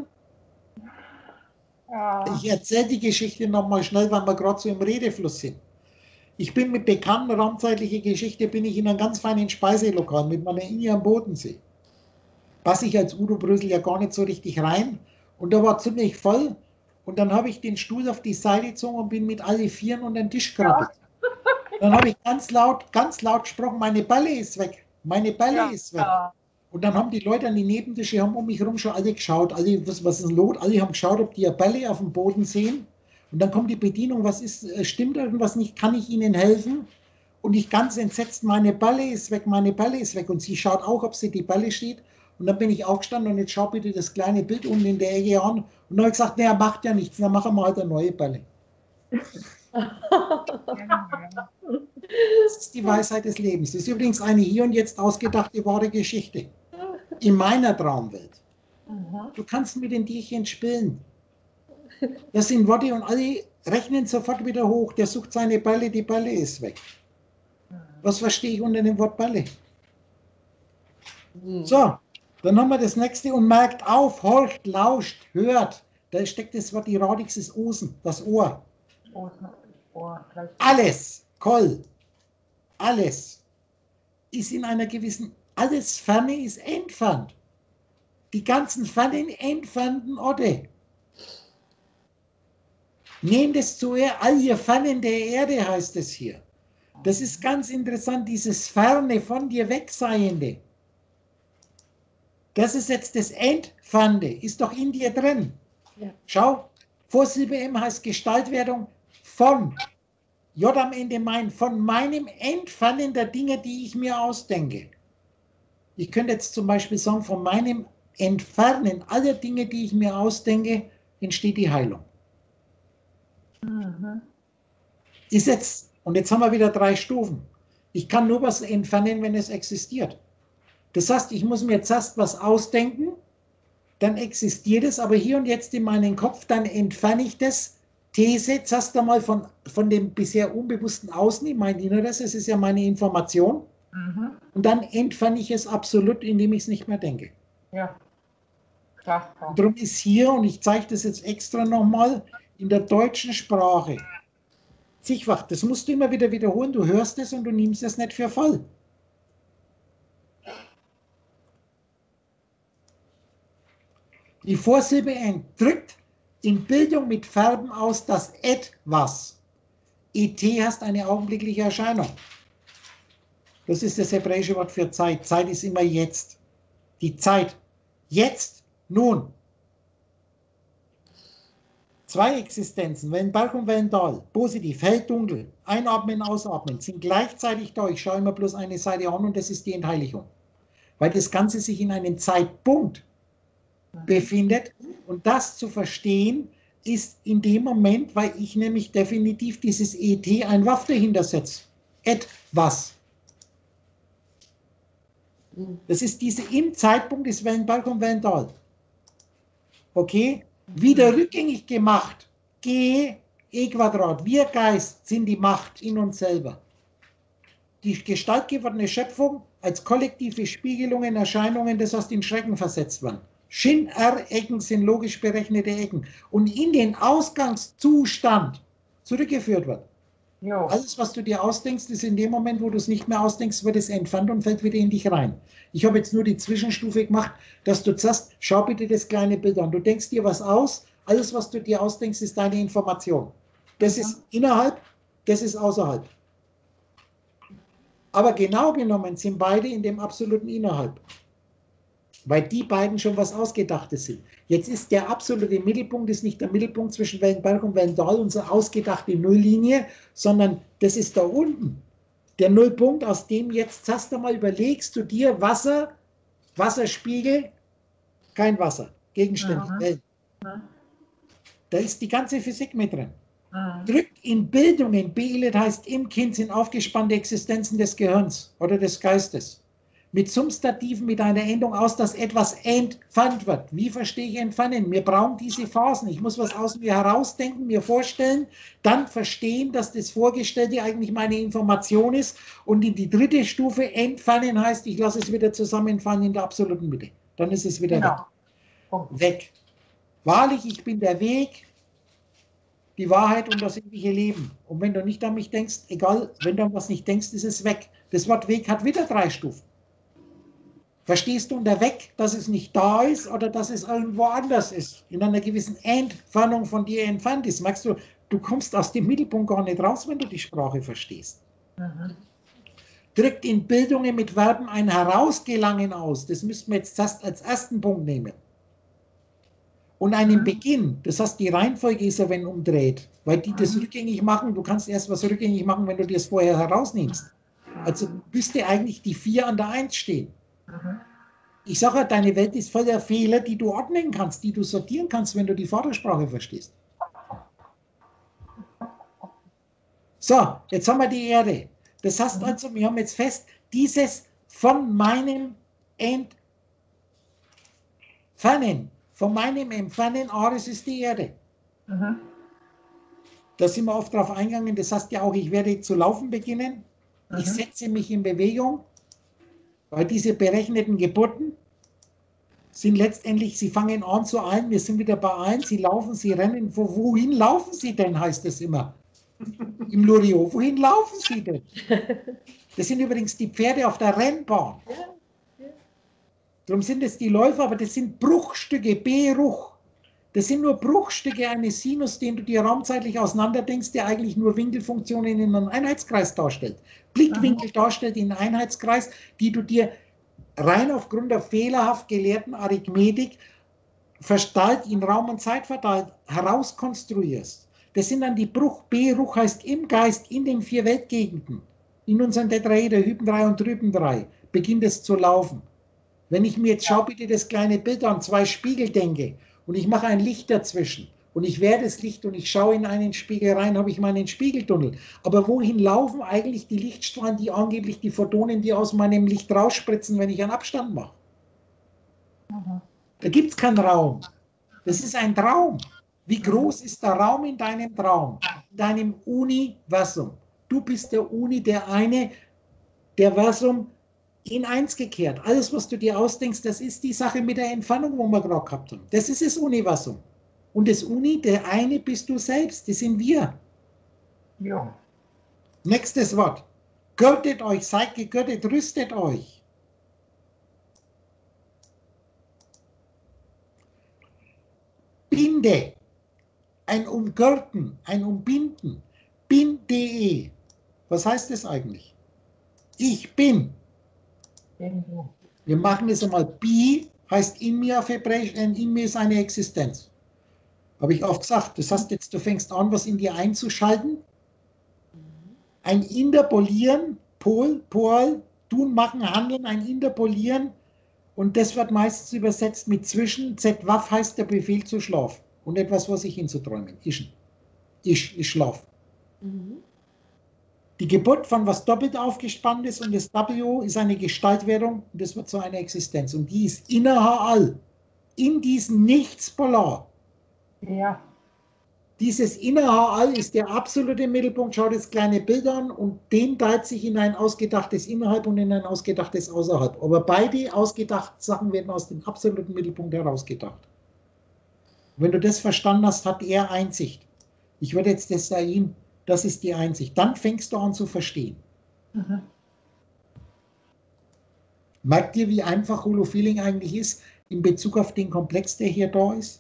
F: Ja.
A: Ich erzähle die Geschichte nochmal schnell, weil wir gerade so im Redefluss sind. Ich bin mit bekannten raumzeitlicher Geschichte, bin ich in einem ganz feinen Speiselokal mit meiner Inni am Bodensee. Passe ich als Udo Brösel ja gar nicht so richtig rein. Und da war ziemlich voll. Und dann habe ich den Stuhl auf die Seite gezogen und bin mit alle Vieren unter den Tisch krabbelt. Dann habe ich ganz laut, ganz laut gesprochen, meine Balle ist weg. Meine Balle
F: Ja.
A: ist weg. Und dann haben die Leute an die Nebentische, haben um mich herum schon alle geschaut. Alle, was, was ist los? Alle haben geschaut, ob die eine Balle auf dem Boden sehen. Und dann kommt die Bedienung, was ist, stimmt irgendwas nicht, kann ich Ihnen helfen? Und ich ganz entsetzt, meine Balle ist weg, meine Balle ist weg. Und sie schaut auch, ob sie die Balle steht. Und dann bin ich aufgestanden und jetzt schau bitte das kleine Bild unten in der Ecke an. Und dann habe ich gesagt, naja, macht ja nichts, dann machen wir halt eine neue Balle. Das ist die Weisheit des Lebens. Das ist übrigens eine hier und jetzt ausgedachte wahre Geschichte. In meiner Traumwelt.
F: Mhm.
A: Du kannst mit den Tierchen spielen. Das sind Worte und alle rechnen sofort wieder hoch. Der sucht seine Balle, die Balle ist weg. Was verstehe ich unter dem Wort Balle?
B: Mhm.
A: So, dann haben wir das nächste und merkt auf, horcht, lauscht, hört. Da steckt das Wort Iradix, das Osen, das Ohr.
F: Oh, oh, gleich.
A: Alles, Koll, alles ist in einer gewissen, alles Ferne ist entfernt. Die ganzen fernen, entfernten Orte. Nehmt es zu er, all ihr Fernen der Erde, heißt es hier. Das ist ganz interessant, dieses Ferne, von dir Wegseiende. Das ist jetzt das Entfernte, ist doch in dir drin.
B: Ja.
A: Schau, Vorsilbe M heißt Gestaltwerdung von. J am Ende mein, von meinem Entfernen der Dinge, die ich mir ausdenke. Ich könnte jetzt zum Beispiel sagen, von meinem Entfernen aller Dinge, die ich mir ausdenke, entsteht die Heilung.
F: Mhm.
A: Ist jetzt, und jetzt haben wir wieder drei Stufen. Ich kann nur was entfernen, wenn es existiert. Das heißt, ich muss mir zuerst was ausdenken, dann existiert es, aber hier und jetzt in meinen Kopf, dann entferne ich das, These, zuerst einmal von, von dem bisher unbewussten Außen in mein Inneres, es ist ja meine Information,
F: Mhm.
A: und dann entferne ich es absolut, indem ich es nicht mehr denke.
F: Ja. Klar.
A: Und darum ist hier, und ich zeige das jetzt extra nochmal, in der deutschen Sprache, zigfach, das musst du immer wieder wiederholen, du hörst es und du nimmst es nicht für voll. Die Vorsilbe N drückt in Bildung mit Verben aus das Etwas. Et heißt eine augenblickliche Erscheinung. Das ist das hebräische Wort für Zeit. Zeit ist immer jetzt. Die Zeit. Jetzt, nun. Zwei Existenzen, Wellenberg und Wellental, positiv, hell, dunkel, einatmen, ausatmen, sind gleichzeitig da. Ich schaue immer bloß eine Seite an und das ist die Entheiligung. Weil das Ganze sich in einen Zeitpunkt
F: Mhm.
A: befindet. Und das zu verstehen, ist in dem Moment, weil ich nämlich definitiv dieses E T ein Waff dahinter setze. Etwas. Das ist diese im Zeitpunkt des Wellenbalg und Wellental. Okay? Wieder rückgängig gemacht. G, E Quadrat. Wir Geist sind die Macht in uns selber. Die gestaltgewordene Schöpfung als kollektive Spiegelungen, Erscheinungen, das heißt in Schrecken versetzt werden. Shin, R, Ecken sind logisch berechnete Ecken. Und in den Ausgangszustand zurückgeführt wird.
F: Jo.
A: Alles, was du dir ausdenkst, ist in dem Moment, wo du es nicht mehr ausdenkst, wird es entfernt und fällt wieder in dich rein. Ich habe jetzt nur die Zwischenstufe gemacht, dass du sagst, schau bitte das kleine Bild an. Du denkst dir was aus, alles, was du dir ausdenkst, ist deine Information. Das ist innerhalb, das ist außerhalb. Aber genau genommen sind beide in dem absoluten Innerhalb. Weil die beiden schon was Ausgedachtes sind. Jetzt ist der absolute Mittelpunkt, ist nicht der Mittelpunkt zwischen Wellenberg und Wellental, unsere ausgedachte Nulllinie, sondern das ist da unten. Der Nullpunkt, aus dem jetzt, hast du mal, überlegst du dir Wasser, Wasserspiegel, kein Wasser, gegenständig,
F: Mhm.
A: Wellen.
F: Mhm.
A: Da ist die ganze Physik mit drin.
F: Mhm.
A: Drückt in Bildungen, Beilet heißt im Kind sind aufgespannte Existenzen des Gehirns oder des Geistes. Mit Substantiven, mit einer Endung aus, dass etwas entfernt wird. Wie verstehe ich entfernen? Wir brauchen diese Phasen. Ich muss was aus mir herausdenken, mir vorstellen, dann verstehen, dass das Vorgestellte eigentlich meine Information ist. Und in die dritte Stufe entfernen heißt, ich lasse es wieder zusammenfallen in der absoluten Mitte. Dann ist es wieder
F: Genau. Punkt.
A: weg. Weg. Wahrlich, ich bin der Weg, die Wahrheit und das ewige Leben. Und wenn du nicht an mich denkst, egal, wenn du an was nicht denkst, ist es weg. Das Wort Weg hat wieder drei Stufen. Verstehst du unter weg, dass es nicht da ist oder dass es irgendwo anders ist, in einer gewissen Entfernung von dir entfernt ist? Merkst du, du kommst aus dem Mittelpunkt gar nicht raus, wenn du die Sprache verstehst.
F: Mhm.
A: Drückt in Bildungen mit Verben ein Herausgelangen aus. Das müssten wir jetzt erst als ersten Punkt nehmen. Und einen
F: Mhm.
A: Beginn, das heißt, die Reihenfolge ist ja, wenn umdreht, weil die das
F: Mhm.
A: rückgängig machen. Du kannst erst was rückgängig machen, wenn du dir es vorher herausnimmst. Also müsste eigentlich die vier an der eins stehen.
F: Mhm.
A: Ich sage, deine Welt ist voller Fehler, die du ordnen kannst, die du sortieren kannst, wenn du die Vatersprache verstehst. So, jetzt haben wir die Erde. Das heißt also, wir haben jetzt fest, dieses von meinem Entfernen, von meinem Entfernen, Ares ist die Erde.
F: Mhm.
A: Da sind wir oft drauf eingegangen, das heißt ja auch, ich werde zu laufen beginnen. Ich
F: Mhm.
A: setze mich in Bewegung, weil diese berechneten Geburten sind letztendlich, sie fangen an zu ein, wir sind wieder bei eins, sie laufen, sie rennen. Wo, wohin laufen sie denn, heißt es immer. Im Loriot, wohin laufen sie denn? Das sind übrigens die Pferde auf der Rennbahn. Darum sind es die Läufer, aber das sind Bruchstücke, Beruch. Das sind nur Bruchstücke eines Sinus, den du dir raumzeitlich auseinanderdenkst, der eigentlich nur Winkelfunktionen in einem Einheitskreis darstellt. Blickwinkel darstellt in einem Einheitskreis, die du dir rein aufgrund der fehlerhaft gelehrten Arithmetik verteilt, in Raum und Zeit verteilt, herauskonstruierst. Das sind dann die Bruch. Beruch heißt im Geist, in den vier Weltgegenden, in unseren Tetraeder, Hypen drei und Trypen drei, beginnt es zu laufen. Wenn ich mir jetzt, schau bitte das kleine Bild an, zwei Spiegel denke und ich mache ein Licht dazwischen und ich werde das Licht und ich schaue in einen Spiegel rein, habe ich meinen Spiegeltunnel. Aber wohin laufen eigentlich die Lichtstrahlen, die angeblich die Photonen, die aus meinem Licht rausspritzen, wenn ich einen Abstand mache?
F: Mhm.
A: Da gibt es keinen Raum. Das ist ein Traum. Wie groß ist der Raum in deinem Traum, in deinem Universum? Du bist der Uni, der eine, der Versum in eins gekehrt. Alles, was du dir ausdenkst, das ist die Sache mit der Entfernung, wo wir gerade gehabt haben. Das ist das Universum. Und das Uni, der eine bist du selbst, das sind wir.
F: Jo.
A: Nächstes Wort. Gürtet euch, seid gegürtet, rüstet euch. Binde. Ein Umgürten, ein Umbinden. Bin.de. Was heißt das eigentlich? Ich bin.
F: Irgendwo.
A: Wir machen es einmal. Bi heißt in mir auf Hebräisch, und in mir ist eine Existenz. Habe ich auch gesagt. Das heißt jetzt, du fängst an, was in dir einzuschalten. Ein Interpolieren, Pol, Pol, tun, machen, handeln, ein Interpolieren Und das wird meistens übersetzt mit zwischen. Z-Waff heißt der Befehl zu Schlaf. Und etwas, was sich hinzuträumen. Ich, ich, ich schlaf.
B: Mhm.
A: Die Geburt von was doppelt aufgespannt ist und das W ist eine Gestaltwerdung und das wird zu einer Existenz. Und die ist innerhalb, in diesem Nichts polar.
F: Ja.
A: Dieses Innerhalb ist der absolute Mittelpunkt. Schau das kleine Bild an und den teilt sich in ein ausgedachtes Innerhalb und in ein ausgedachtes Außerhalb. Aber beide ausgedachten Sachen werden aus dem absoluten Mittelpunkt herausgedacht. Wenn du das verstanden hast, hat er Einsicht. Ich würde jetzt das sagen, das ist die Einsicht. Dann fängst du an zu verstehen.
F: Mhm.
A: Merkt ihr, wie einfach Holofeeling eigentlich ist in Bezug auf den Komplex, der hier da ist?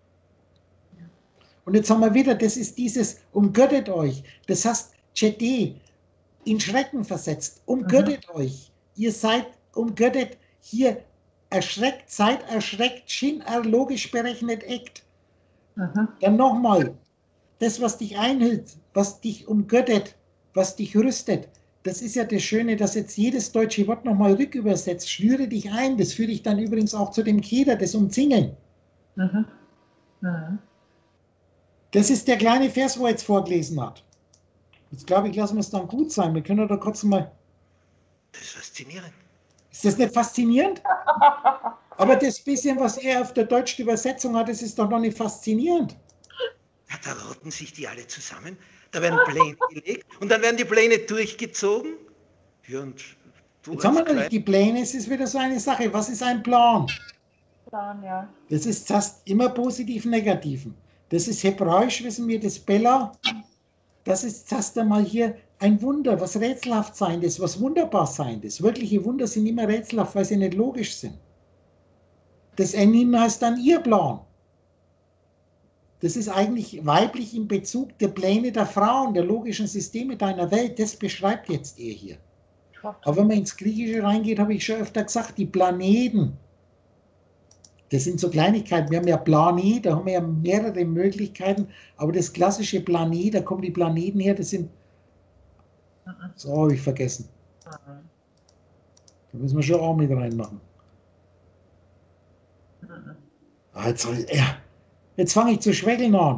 A: Und jetzt haben wir wieder, das ist dieses, umgürtet euch. Das heißt, Chedi, in Schrecken versetzt, umgürtet mhm. euch. Ihr seid umgürtet, hier erschreckt, seid erschreckt, Shin er logisch berechnet eckt. Mhm. Dann nochmal, das, was dich einhüllt, was dich umgürtet, was dich rüstet, das ist ja das Schöne, dass jetzt jedes deutsche Wort nochmal rückübersetzt, schnüre dich ein, das führt dich dann übrigens auch zu dem Keder, das Umzingeln. Mhm. Mhm. Das ist der kleine Vers, wo er jetzt vorgelesen hat. Jetzt glaube ich, lassen wir es dann gut sein. Wir können da kurz mal...
E: Das ist faszinierend.
A: Ist das nicht faszinierend? Aber das bisschen, was er auf der deutschen Übersetzung hat, das ist doch noch nicht faszinierend.
E: Ja, da rotten sich die alle zusammen, da werden Pläne gelegt und dann werden die Pläne durchgezogen. Ja, und du
A: jetzt haben wir natürlich die Pläne, es ist wieder so eine Sache. Was ist ein Plan?
F: Plan, ja.
A: Das ist fast immer positiv-negativen. Das ist hebräisch, wissen wir, das Bella. Das ist erst einmal hier ein Wunder, was rätselhaft sein ist, was wunderbar sein ist. Wirkliche Wunder sind immer rätselhaft, weil sie nicht logisch sind. Das Enin heißt dann ihr Plan. Das ist eigentlich weiblich in Bezug der Pläne der Frauen, der logischen Systeme deiner Welt. Das beschreibt jetzt er hier. Aber wenn man ins Griechische reingeht, habe ich schon öfter gesagt, die Planeten, das sind so Kleinigkeiten. Wir haben ja Planet, da haben wir ja mehrere Möglichkeiten, aber das klassische Planet, da kommen die Planeten her, das sind, so habe ich vergessen. Da müssen wir schon auch mit reinmachen. Ah, jetzt, ja, jetzt fange ich zu schwäckeln an.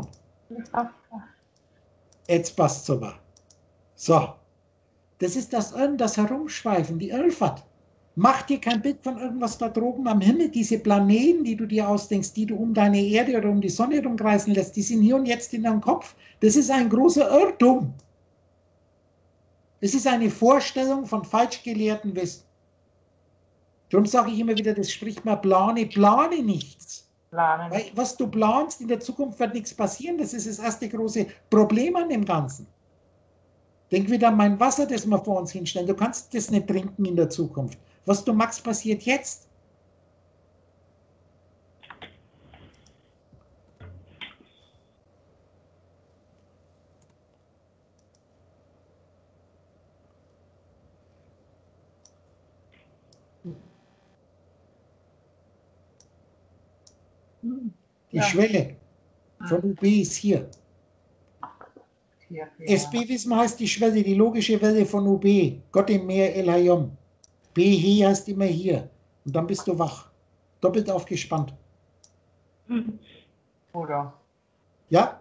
A: Jetzt passt es aber. So, das ist das Irren, das Herumschweifen, die Irrfahrt. Mach dir kein Bild von irgendwas da droben am Himmel. Diese Planeten, die du dir ausdenkst, die du um deine Erde oder um die Sonne herumkreisen lässt, die sind hier und jetzt in deinem Kopf. Das ist ein großer Irrtum. Es ist eine Vorstellung von falsch gelehrten Wissen. Darum sage ich immer wieder, das spricht mal plane, plane nichts.
F: Plane.
A: Weil was du planst, in der Zukunft wird nichts passieren. Das ist das erste große Problem an dem Ganzen. Denk wieder an mein Wasser, das wir vor uns hinstellen. Du kannst das nicht trinken in der Zukunft. Was du magst, passiert jetzt. Die ja. Schwelle von U B ist hier. hier ja. S B wissen wir heißt die Schwelle, die logische Welle von U B. Gott im Meer El Hayom. B hier heißt immer hier. Und dann bist du wach. Doppelt aufgespannt.
F: Oder?
A: Ja?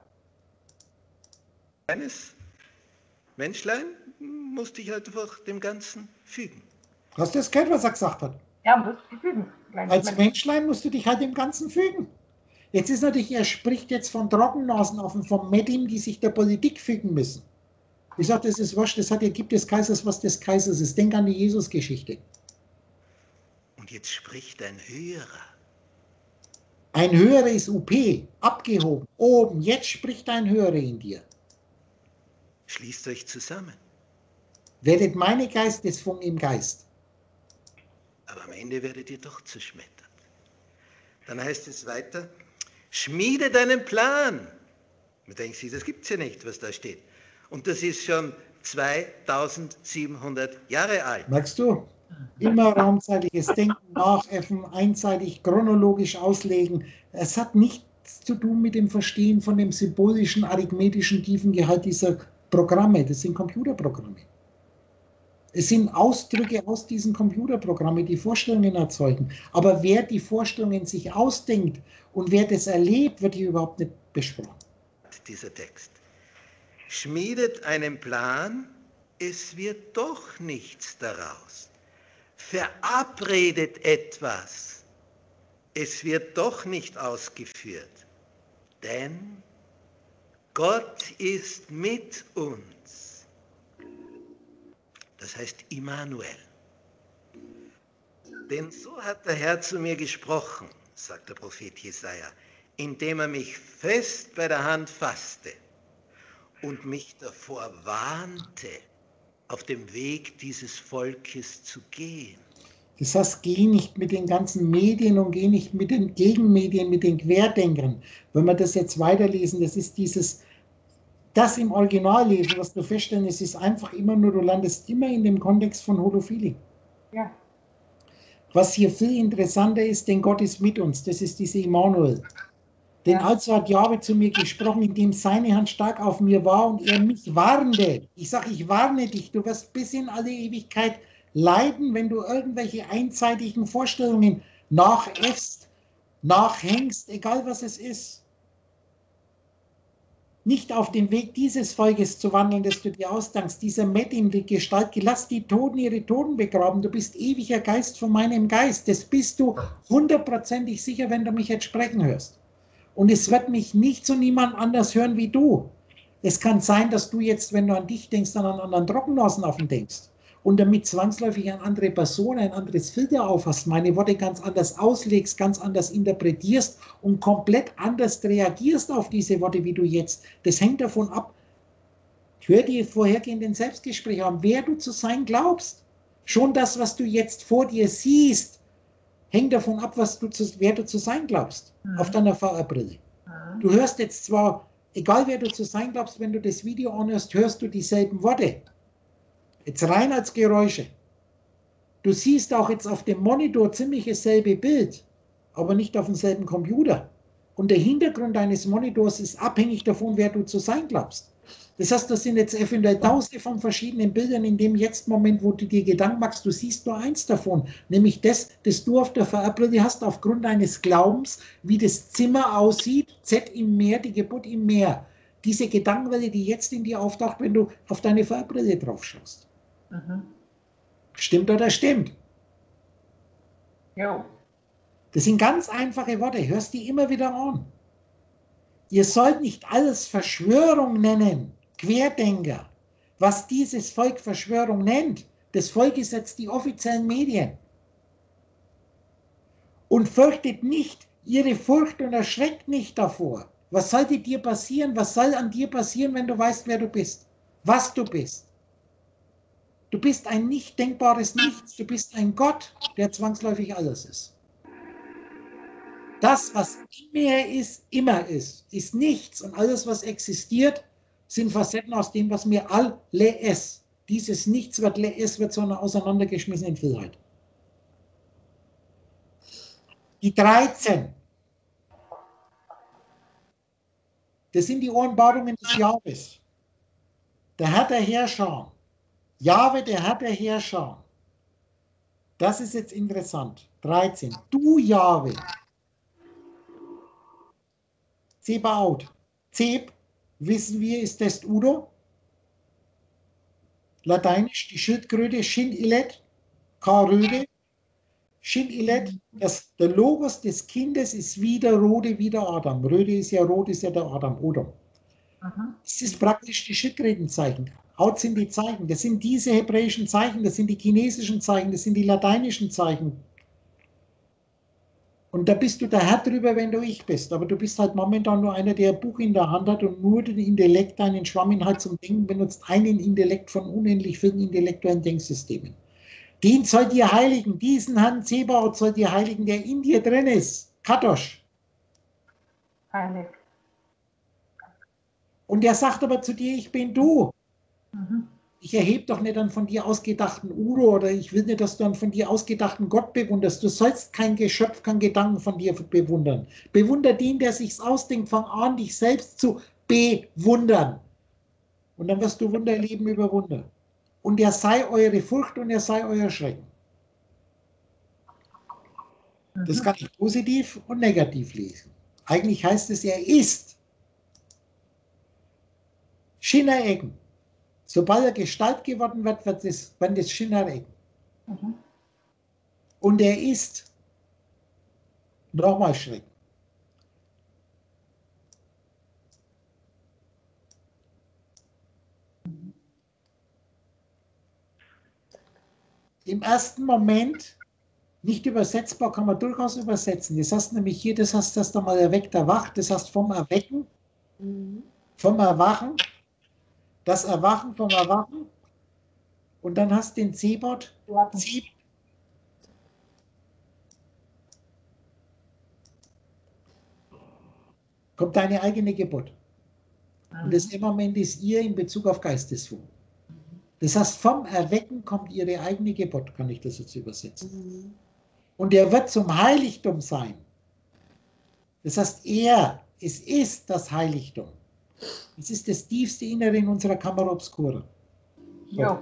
E: Eines Menschlein muss dich halt einfach dem Ganzen fügen.
A: Hast du das gehört, was er gesagt hat?
F: Ja, musst du fügen.
A: Als Menschlein musst du dich halt dem Ganzen fügen. Jetzt ist natürlich, er spricht jetzt von Trockennasenaffen, von Medim, die sich der Politik fügen müssen. Ich sage, das ist wurscht, das hat ja, gibt des Kaisers, was des Kaisers ist. Denk an die Jesus-Geschichte.
E: Und jetzt spricht ein Höherer.
A: Ein Höherer ist U P, abgehoben, oben. Jetzt spricht ein Höherer in dir.
E: Schließt euch zusammen.
A: Werdet meine Geistesfunken im Geist.
E: Aber am Ende werdet ihr doch zerschmettert. Dann heißt es weiter, schmiede deinen Plan. Man denkt sich, das gibt es ja nicht, was da steht. Und das ist schon zweitausendsiebenhundert Jahre alt.
A: Merkst du? Immer raumzeitliches Denken, Nachäffen, einseitig, chronologisch auslegen. Es hat nichts zu tun mit dem Verstehen von dem symbolischen, arithmetischen Tiefengehalt dieser Programme. Das sind Computerprogramme. Es sind Ausdrücke aus diesen Computerprogrammen, die Vorstellungen erzeugen. Aber wer die Vorstellungen sich ausdenkt und wer das erlebt, wird hier überhaupt nicht besprochen.
E: Dieser Text schmiedet einen Plan, es wird doch nichts daraus. Verabredet etwas, es wird doch nicht ausgeführt. Denn Gott ist mit uns. Das heißt Immanuel. Denn so hat der Herr zu mir gesprochen, sagt der Prophet Jesaja, indem er mich fest bei der Hand fasste und mich davor warnte, auf dem Weg dieses Volkes zu gehen.
A: Das heißt, geh nicht mit den ganzen Medien und geh nicht mit den Gegenmedien, mit den Querdenkern. Wenn wir das jetzt weiterlesen, das ist dieses, das im Original lesen, was du feststellen, es ist einfach immer nur, du landest immer in dem Kontext von Holophilie.
F: Ja.
A: Was hier viel interessanter ist, denn Gott ist mit uns, das ist diese Immanuel. Denn also hat Jahwe zu mir gesprochen, indem seine Hand stark auf mir war und er mich warnte. Ich sage, ich warne dich, du wirst bis in alle Ewigkeit leiden, wenn du irgendwelche einseitigen Vorstellungen nachäffst, nachhängst, egal was es ist. Nicht auf dem Weg dieses Volkes zu wandeln, das du dir ausdankst, dieser Metin, die Gestalt, lass die Toten ihre Toten begraben, du bist ewiger Geist von meinem Geist, das bist du hundertprozentig sicher, wenn du mich jetzt sprechen hörst. Und es wird mich nicht so niemand anders hören wie du. Es kann sein, dass du jetzt, wenn du an dich denkst, an einen anderen Trockennasenaffen denkst und damit zwangsläufig eine andere Person, ein anderes Filter aufhast, meine Worte ganz anders auslegst, ganz anders interpretierst und komplett anders reagierst auf diese Worte, wie du jetzt. Das hängt davon ab, hör die vorhergehenden Selbstgespräche an, wer du zu sein glaubst. Schon das, was du jetzt vor dir siehst, hängt davon ab, was du zu, wer du zu sein glaubst, mhm. auf deiner V R-Brille. Mhm. Du hörst jetzt zwar, egal wer du zu sein glaubst, wenn du das Video anhörst, hörst du dieselben Worte. Jetzt rein als Geräusche. Du siehst auch jetzt auf dem Monitor ziemlich dasselbe Bild, aber nicht auf demselben Computer. Und der Hintergrund deines Monitors ist abhängig davon, wer du zu sein glaubst. Das heißt, das sind jetzt eventuell tausende von verschiedenen Bildern in dem jetzt Moment, wo du dir Gedanken machst, du siehst nur eins davon, nämlich das, das du auf der V R-Brille hast, aufgrund deines Glaubens, wie das Zimmer aussieht, Z im Meer, die Geburt im Meer. Diese Gedankenwelle, die jetzt in dir auftaucht, wenn du auf deine V R-Brille drauf schaust. Mhm. Stimmt oder stimmt?
F: Jo.
A: Das sind ganz einfache Worte, hörst die immer wieder an. Ihr sollt nicht alles Verschwörung nennen, Querdenker. Was dieses Volk Verschwörung nennt, das Volk ist jetzt die offiziellen Medien. Und fürchtet nicht ihre Furcht und erschreckt nicht davor. Was sollte dir passieren? Was soll an dir passieren, wenn du weißt, wer du bist? Was du bist? Du bist ein nicht denkbares Nichts. Du bist ein Gott, der zwangsläufig alles ist. Das, was immer ist, immer ist, ist nichts. Und alles, was existiert, sind Facetten aus dem, was mir all le es. Dieses Nichts wird le es, wird so eine auseinandergeschmissene Vielheit. Die dreizehn. Das sind die Offenbarungen des Jahres. Der Herr der Herrscher. Jahwe, der Herr der Herrscher. Das ist jetzt interessant. dreizehn. Du, Jahwe. Zebaoth. Zeb, wissen wir, ist das Udo. Lateinisch die Schildkröte, Shin-Ilet, K-Röde. Shin-Ilet, das, der Logos des Kindes ist wieder Rode, wieder Adam. Röde ist ja rot, ist ja der Adam, Odom. Das ist praktisch die Schildkrötenzeichen. Haut sind die Zeichen. Das sind diese hebräischen Zeichen, das sind die chinesischen Zeichen, das sind die lateinischen Zeichen. Und da bist du der Herr drüber, wenn du ich bist. Aber du bist halt momentan nur einer, der ein Buch in der Hand hat und nur den Intellekt, einen Schwamminhalt zum Denken benutzt, einen Intellekt von unendlich vielen intellektuellen Denksystemen. Den sollt ihr heiligen, diesen Herrn Zebaoth sollt ihr heiligen, der in dir drin ist. Kadosh.
F: Heilig.
A: Und er sagt aber zu dir, ich bin du.
F: Mhm.
A: Ich erhebe doch nicht einen von dir ausgedachten Uro oder ich will nicht, dass du einen von dir ausgedachten Gott bewunderst. Du sollst kein Geschöpf, kein Gedanken von dir bewundern. Bewunder den, der sich's ausdenkt, fang an, dich selbst zu bewundern. Und dann wirst du Wunder erleben über Wunder. und er sei eure Furcht und er sei euer Schrecken. Das kann ich positiv und negativ lesen. Eigentlich heißt es, er ist. Shinna-Ecken. Sobald er Gestalt geworden wird, wird das, werden das Shinna-Ecken.
F: Mhm.
A: Und er ist. Nochmal Schrecken. Im ersten Moment nicht übersetzbar, kann man durchaus übersetzen. Das heißt nämlich hier, das heißt, dass da mal erweckt, erwacht, das heißt vom Erwecken,
B: Mhm.
A: vom Erwachen, das Erwachen vom Erwachen und dann hast du den C-Bot, C kommt deine eigene Geburt. Und das im Moment ist ihr in Bezug auf Geistesform. Das heißt, vom Erwecken kommt ihre eigene Geburt, kann ich das jetzt übersetzen.
B: Mhm.
A: Und er wird zum Heiligtum sein. Das heißt, er, es ist das Heiligtum. Es ist das tiefste Innere in unserer Kamera Obscura. So.
F: Jo.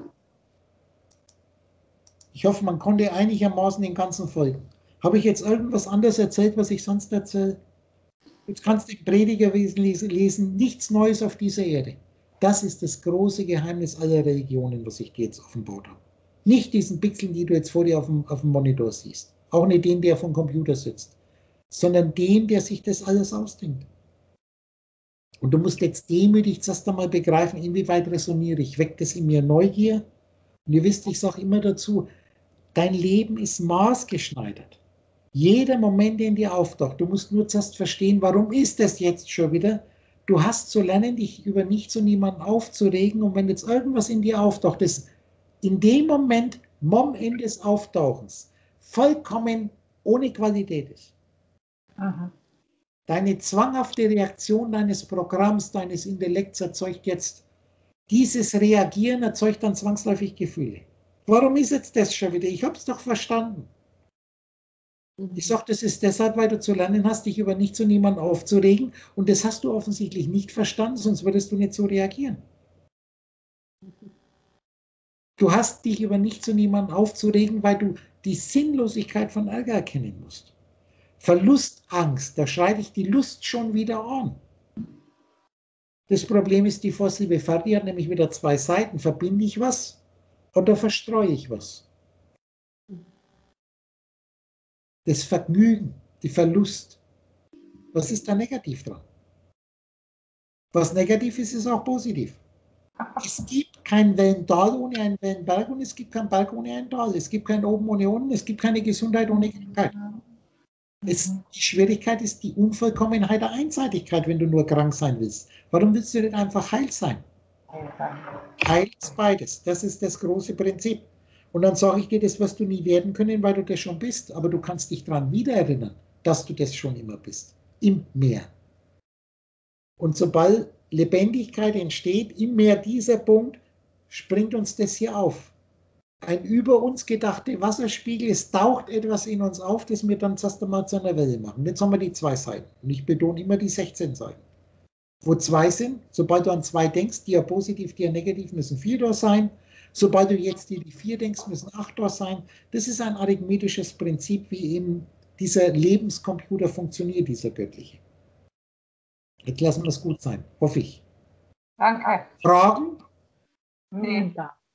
A: Ich hoffe, man konnte einigermaßen den ganzen folgen. Habe ich jetzt irgendwas anderes erzählt, was ich sonst erzähle? Jetzt kannst du den Predigerwesen lesen, nichts Neues auf dieser Erde. Das ist das große Geheimnis aller Religionen, was ich dir jetzt offenbart habe. Nicht diesen Pixel, die du jetzt vor dir auf dem, auf dem Monitor siehst. Auch nicht den, der vom Computer sitzt. Sondern den, der sich das alles ausdenkt. Und du musst jetzt demütig zuerst einmal begreifen, inwieweit resoniere ich. Weckt es in mir Neugier? Und ihr wisst, ich sage immer dazu, dein Leben ist maßgeschneidert. Jeder Moment, der in dir auftaucht, du musst nur zuerst verstehen, warum ist das jetzt schon wieder? Du hast zu lernen, dich über nichts und niemanden aufzuregen. Und wenn jetzt irgendwas in dir auftaucht, das in dem Moment, am Ende des Auftauchens, vollkommen ohne Qualität ist.
F: Mhm.
A: Deine zwanghafte Reaktion deines Programms, deines Intellekts erzeugt jetzt, dieses Reagieren erzeugt dann zwangsläufig Gefühle. Warum ist jetzt das schon wieder? Ich habe es doch verstanden. Ich sage, das ist deshalb, weil du zu lernen hast, dich über nichts und niemanden aufzuregen. Und das hast du offensichtlich nicht verstanden, sonst würdest du nicht so reagieren. Du hast dich über nichts und niemanden aufzuregen, weil du die Sinnlosigkeit von Ärger erkennen musst. Verlustangst, da schreibe ich die Lust schon wieder an. Das Problem ist, die Vorsilbe Ferdi hat nämlich wieder zwei Seiten. Verbinde ich was oder verstreue ich was? Das Vergnügen, die Verlust. Was ist da negativ dran? Was negativ ist, ist auch positiv. Es gibt kein Wellental ohne einen Wellenberg und es gibt keinen Berg ohne ein Tal. Es gibt kein Oben ohne Unten, es gibt keine Gesundheit ohne Krankheit. Es, die Schwierigkeit ist die Unvollkommenheit der Einseitigkeit, wenn du nur krank sein willst. Warum willst du nicht einfach heil sein? Heil ist beides. Das ist das große Prinzip. Und dann sage ich dir, das wirst du nie werden können, weil du das schon bist. Aber du kannst dich daran wiedererinnern, dass du das schon immer bist. Im Meer. Und sobald Lebendigkeit entsteht, im Meer dieser Punkt, springt uns das hier auf. Ein über uns gedachter Wasserspiegel, es taucht etwas in uns auf, das wir dann zuerst einmal zu einer Welle machen. Jetzt haben wir die zwei Seiten. Und ich betone immer die sechzehn Seiten. Wo zwei sind, sobald du an zwei denkst, die ja positiv, die ja negativ, müssen vier da sein. Sobald du jetzt die, die vier denkst, müssen acht da sein. Das ist ein arithmetisches Prinzip, wie eben dieser Lebenscomputer funktioniert, dieser göttliche. Jetzt lassen wir das gut sein, hoffe ich.
F: Danke.
A: Fragen?
F: Nee.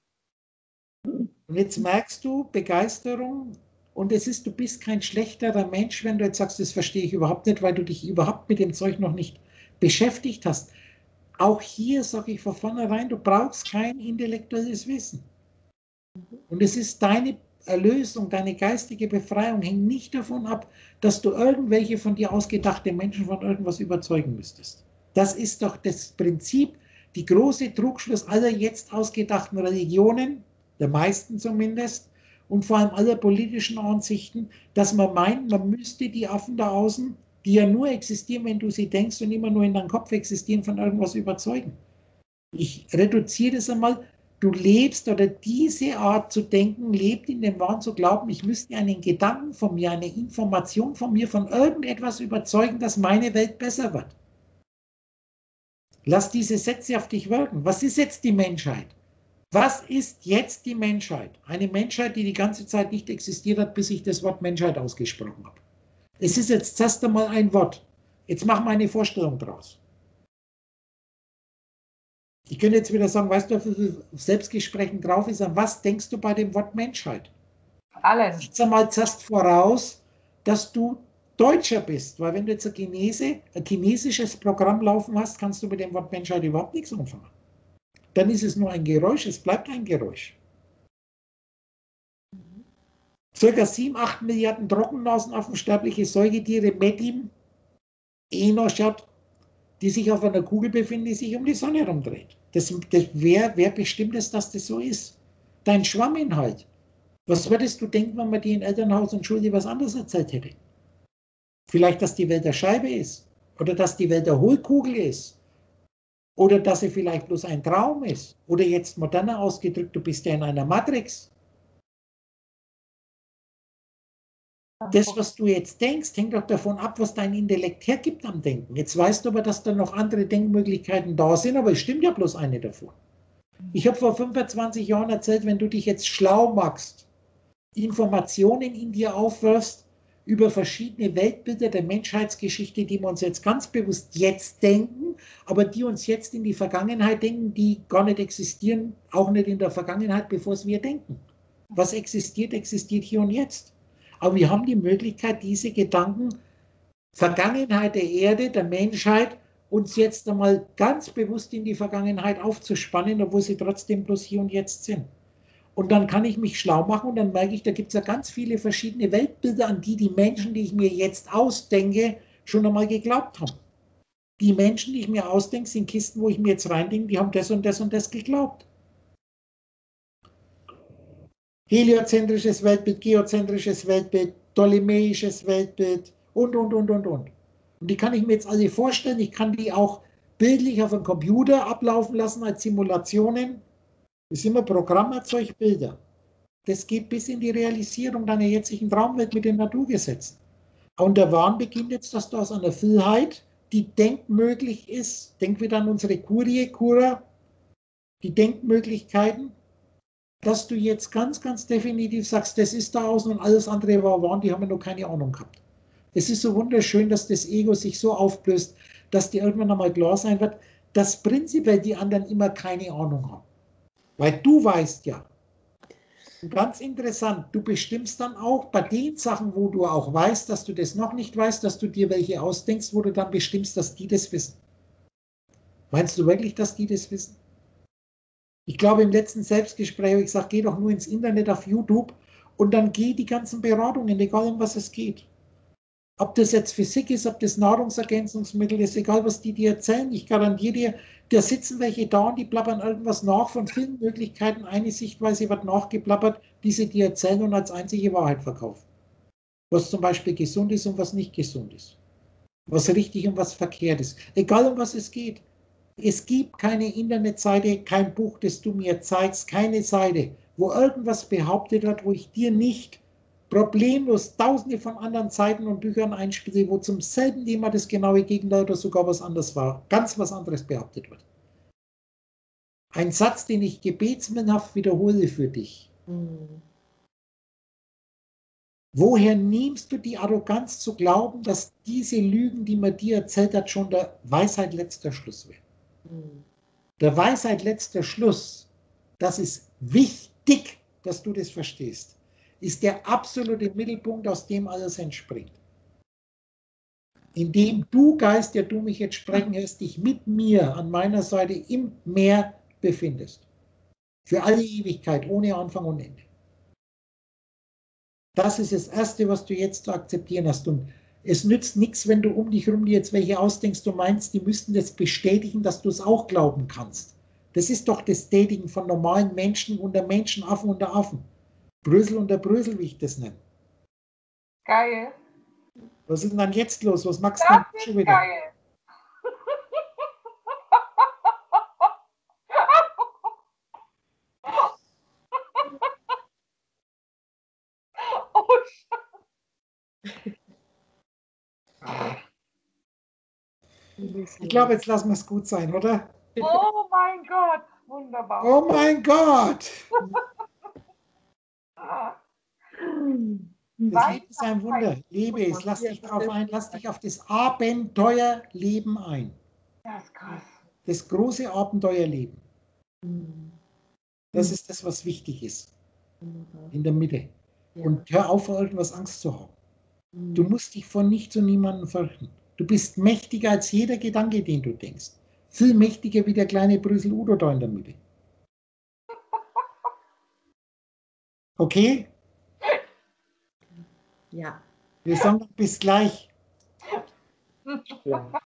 A: Und jetzt merkst du Begeisterung und es ist, du bist kein schlechterer Mensch, wenn du jetzt sagst, das verstehe ich überhaupt nicht, weil du dich überhaupt mit dem Zeug noch nicht beschäftigt hast. Auch hier sage ich von vornherein, du brauchst kein intellektuelles Wissen. Und es ist deine Erlösung, deine geistige Befreiung hängt nicht davon ab, dass du irgendwelche von dir ausgedachte Menschen von irgendwas überzeugen müsstest. Das ist doch das Prinzip, die große Trugschluss aller jetzt ausgedachten Religionen, der meisten zumindest, und vor allem aller politischen Ansichten, dass man meint, man müsste die Affen da außen, die ja nur existieren, wenn du sie denkst und immer nur in deinem Kopf existieren, von irgendwas überzeugen. Ich reduziere das einmal, du lebst oder diese Art zu denken, lebt in dem Wahn zu glauben, ich müsste einen Gedanken von mir, eine Information von mir, von irgendetwas überzeugen, dass meine Welt besser wird. Lass diese Sätze auf dich wirken. Was ist jetzt die Menschheit? Was ist jetzt die Menschheit? Eine Menschheit, die die ganze Zeit nicht existiert hat, bis ich das Wort Menschheit ausgesprochen habe. Es ist jetzt zuerst einmal ein Wort. Jetzt mach mal eine Vorstellung draus. Ich könnte jetzt wieder sagen, weißt du, wie viel Selbstgesprächen drauf ist, an was denkst du bei dem Wort Menschheit?
F: Alles.
A: Setz einmal zuerst voraus, dass du Deutscher bist, weil wenn du jetzt ein, Chinese, ein chinesisches Programm laufen hast, kannst du mit dem Wort Menschheit überhaupt nichts anfangen. Dann ist es nur ein Geräusch, es bleibt ein Geräusch. Circa sieben, acht Milliarden Trockennasen auf sterbliche Säugetiere, Medim, Enoschat, die sich auf einer Kugel befinden, die sich um die Sonne herumdreht. Das, das, wer, wer bestimmt es, dass das so ist? Dein Schwamminhalt. Was würdest du denken, wenn man dir in Elternhaus und Schule was anderes erzählt hätte? Vielleicht, dass die Welt eine Scheibe ist. Oder dass die Welt eine Hohlkugel ist. Oder dass sie vielleicht bloß ein Traum ist. Oder jetzt moderner ausgedrückt, du bist ja in einer Matrix. Das, was du jetzt denkst, hängt doch davon ab, was dein Intellekt hergibt am Denken. Jetzt weißt du aber, dass da noch andere Denkmöglichkeiten da sind, aber es stimmt ja bloß eine davon. Ich habe vor fünfundzwanzig Jahren erzählt, wenn du dich jetzt schlau machst, Informationen in dir aufwirfst über verschiedene Weltbilder der Menschheitsgeschichte, die wir uns jetzt ganz bewusst jetzt denken, aber die uns jetzt in die Vergangenheit denken, die gar nicht existieren, auch nicht in der Vergangenheit, bevor es wir denken. Was existiert, existiert hier und jetzt. Aber wir haben die Möglichkeit, diese Gedanken, Vergangenheit der Erde, der Menschheit, uns jetzt einmal ganz bewusst in die Vergangenheit aufzuspannen, obwohl sie trotzdem bloß hier und jetzt sind. Und dann kann ich mich schlau machen und dann merke ich, da gibt es ja ganz viele verschiedene Weltbilder, an die die Menschen, die ich mir jetzt ausdenke, schon einmal geglaubt haben. Die Menschen, die ich mir ausdenke, sind Kisten, wo ich mir jetzt reindenke, die haben das und das und das geglaubt. Heliozentrisches Weltbild, geozentrisches Weltbild, ptolemäisches Weltbild und, und, und, und, und. Und die kann ich mir jetzt alle vorstellen. Ich kann die auch bildlich auf einem Computer ablaufen lassen als Simulationen. Das ist immer Programmerzeug, Bilder. Das geht bis in die Realisierung deiner jetzigen Traumwelt mit den Naturgesetzen. Und der Wahn beginnt jetzt, dass du aus einer Vielheit, die denkmöglich ist, denk wieder an unsere Kurie, Kura, die Denkmöglichkeiten, dass du jetzt ganz, ganz definitiv sagst, das ist da außen und alles andere war Wahn, die haben ja noch keine Ahnung gehabt. Es ist so wunderschön, dass das Ego sich so auflöst, dass dir irgendwann einmal klar sein wird, dass prinzipiell die anderen immer keine Ahnung haben. Weil du weißt ja, und ganz interessant, du bestimmst dann auch bei den Sachen, wo du auch weißt, dass du das noch nicht weißt, dass du dir welche ausdenkst, wo du dann bestimmst, dass die das wissen. Meinst du wirklich, dass die das wissen? Ich glaube, im letzten Selbstgespräch habe ich gesagt, geh doch nur ins Internet auf YouTube und dann geh die ganzen Beratungen, egal um was es geht. Ob das jetzt Physik ist, ob das Nahrungsergänzungsmittel ist, egal was die dir erzählen, ich garantiere dir, da sitzen welche da und die plappern irgendwas nach von vielen Möglichkeiten. Eine Sichtweise wird nachgeplappert, die sie dir erzählen und als einzige Wahrheit verkaufen. Was zum Beispiel gesund ist und was nicht gesund ist. Was richtig und was verkehrt ist. Egal um was es geht. Es gibt keine Internetseite, kein Buch, das du mir zeigst, keine Seite, wo irgendwas behauptet wird, wo ich dir nicht problemlos tausende von anderen Seiten und Büchern einspiele, wo zum selben Thema das genaue Gegenteil oder sogar was anderes war, ganz was anderes behauptet wird. Ein Satz, den ich gebetsmannhaft wiederhole für dich.
B: Mhm.
A: Woher nimmst du die Arroganz zu glauben, dass diese Lügen, die man dir erzählt hat, schon der Weisheit letzter Schluss wären?
B: Mhm.
A: Der Weisheit letzter Schluss, das ist wichtig, dass du das verstehst, ist der absolute Mittelpunkt, aus dem alles entspringt. Indem du, Geist, der du mich jetzt sprechen hörst, dich mit mir an meiner Seite im Meer befindest. Für alle Ewigkeit, ohne Anfang und Ende. Das ist das Erste, was du jetzt zu akzeptieren hast. Und es nützt nichts, wenn du um dich herum dir jetzt welche ausdenkst, du meinst, die müssten das bestätigen, dass du es auch glauben kannst. Das ist doch das Tätigen von normalen Menschen unter Menschenaffen unter Affen. Brösel unter Brösel, wie ich das nenne.
F: Geil.
A: Was ist denn dann jetzt los? Was magst du
F: Das
A: denn schon
F: ist
A: wieder?
F: geil. Oh,
A: Ich glaube, jetzt lassen wir es gut sein, oder?
F: oh mein Gott. Wunderbar.
A: Oh mein Gott!
F: Ah,
A: Das
F: Weiter.
A: Leben ist ein Wunder. Lebe es. Lass dich drauf ein. Lass dich auf das Abenteuerleben ein.
F: Das ist krass.
A: Das große Abenteuerleben.
B: Mhm.
A: Das ist das, was wichtig ist.
B: Wunderbar.
A: In der Mitte.
B: Ja.
A: Und hör auf, vor irgendwas Angst zu haben.
B: Mhm.
A: Du musst dich vor nichts und niemandem fürchten. Du bist mächtiger als jeder Gedanke, den du denkst. Viel mächtiger wie der kleine Brüssel Udo da in der Mitte. Okay?
B: Ja.
A: Wir sagen bis gleich.
B: Ja.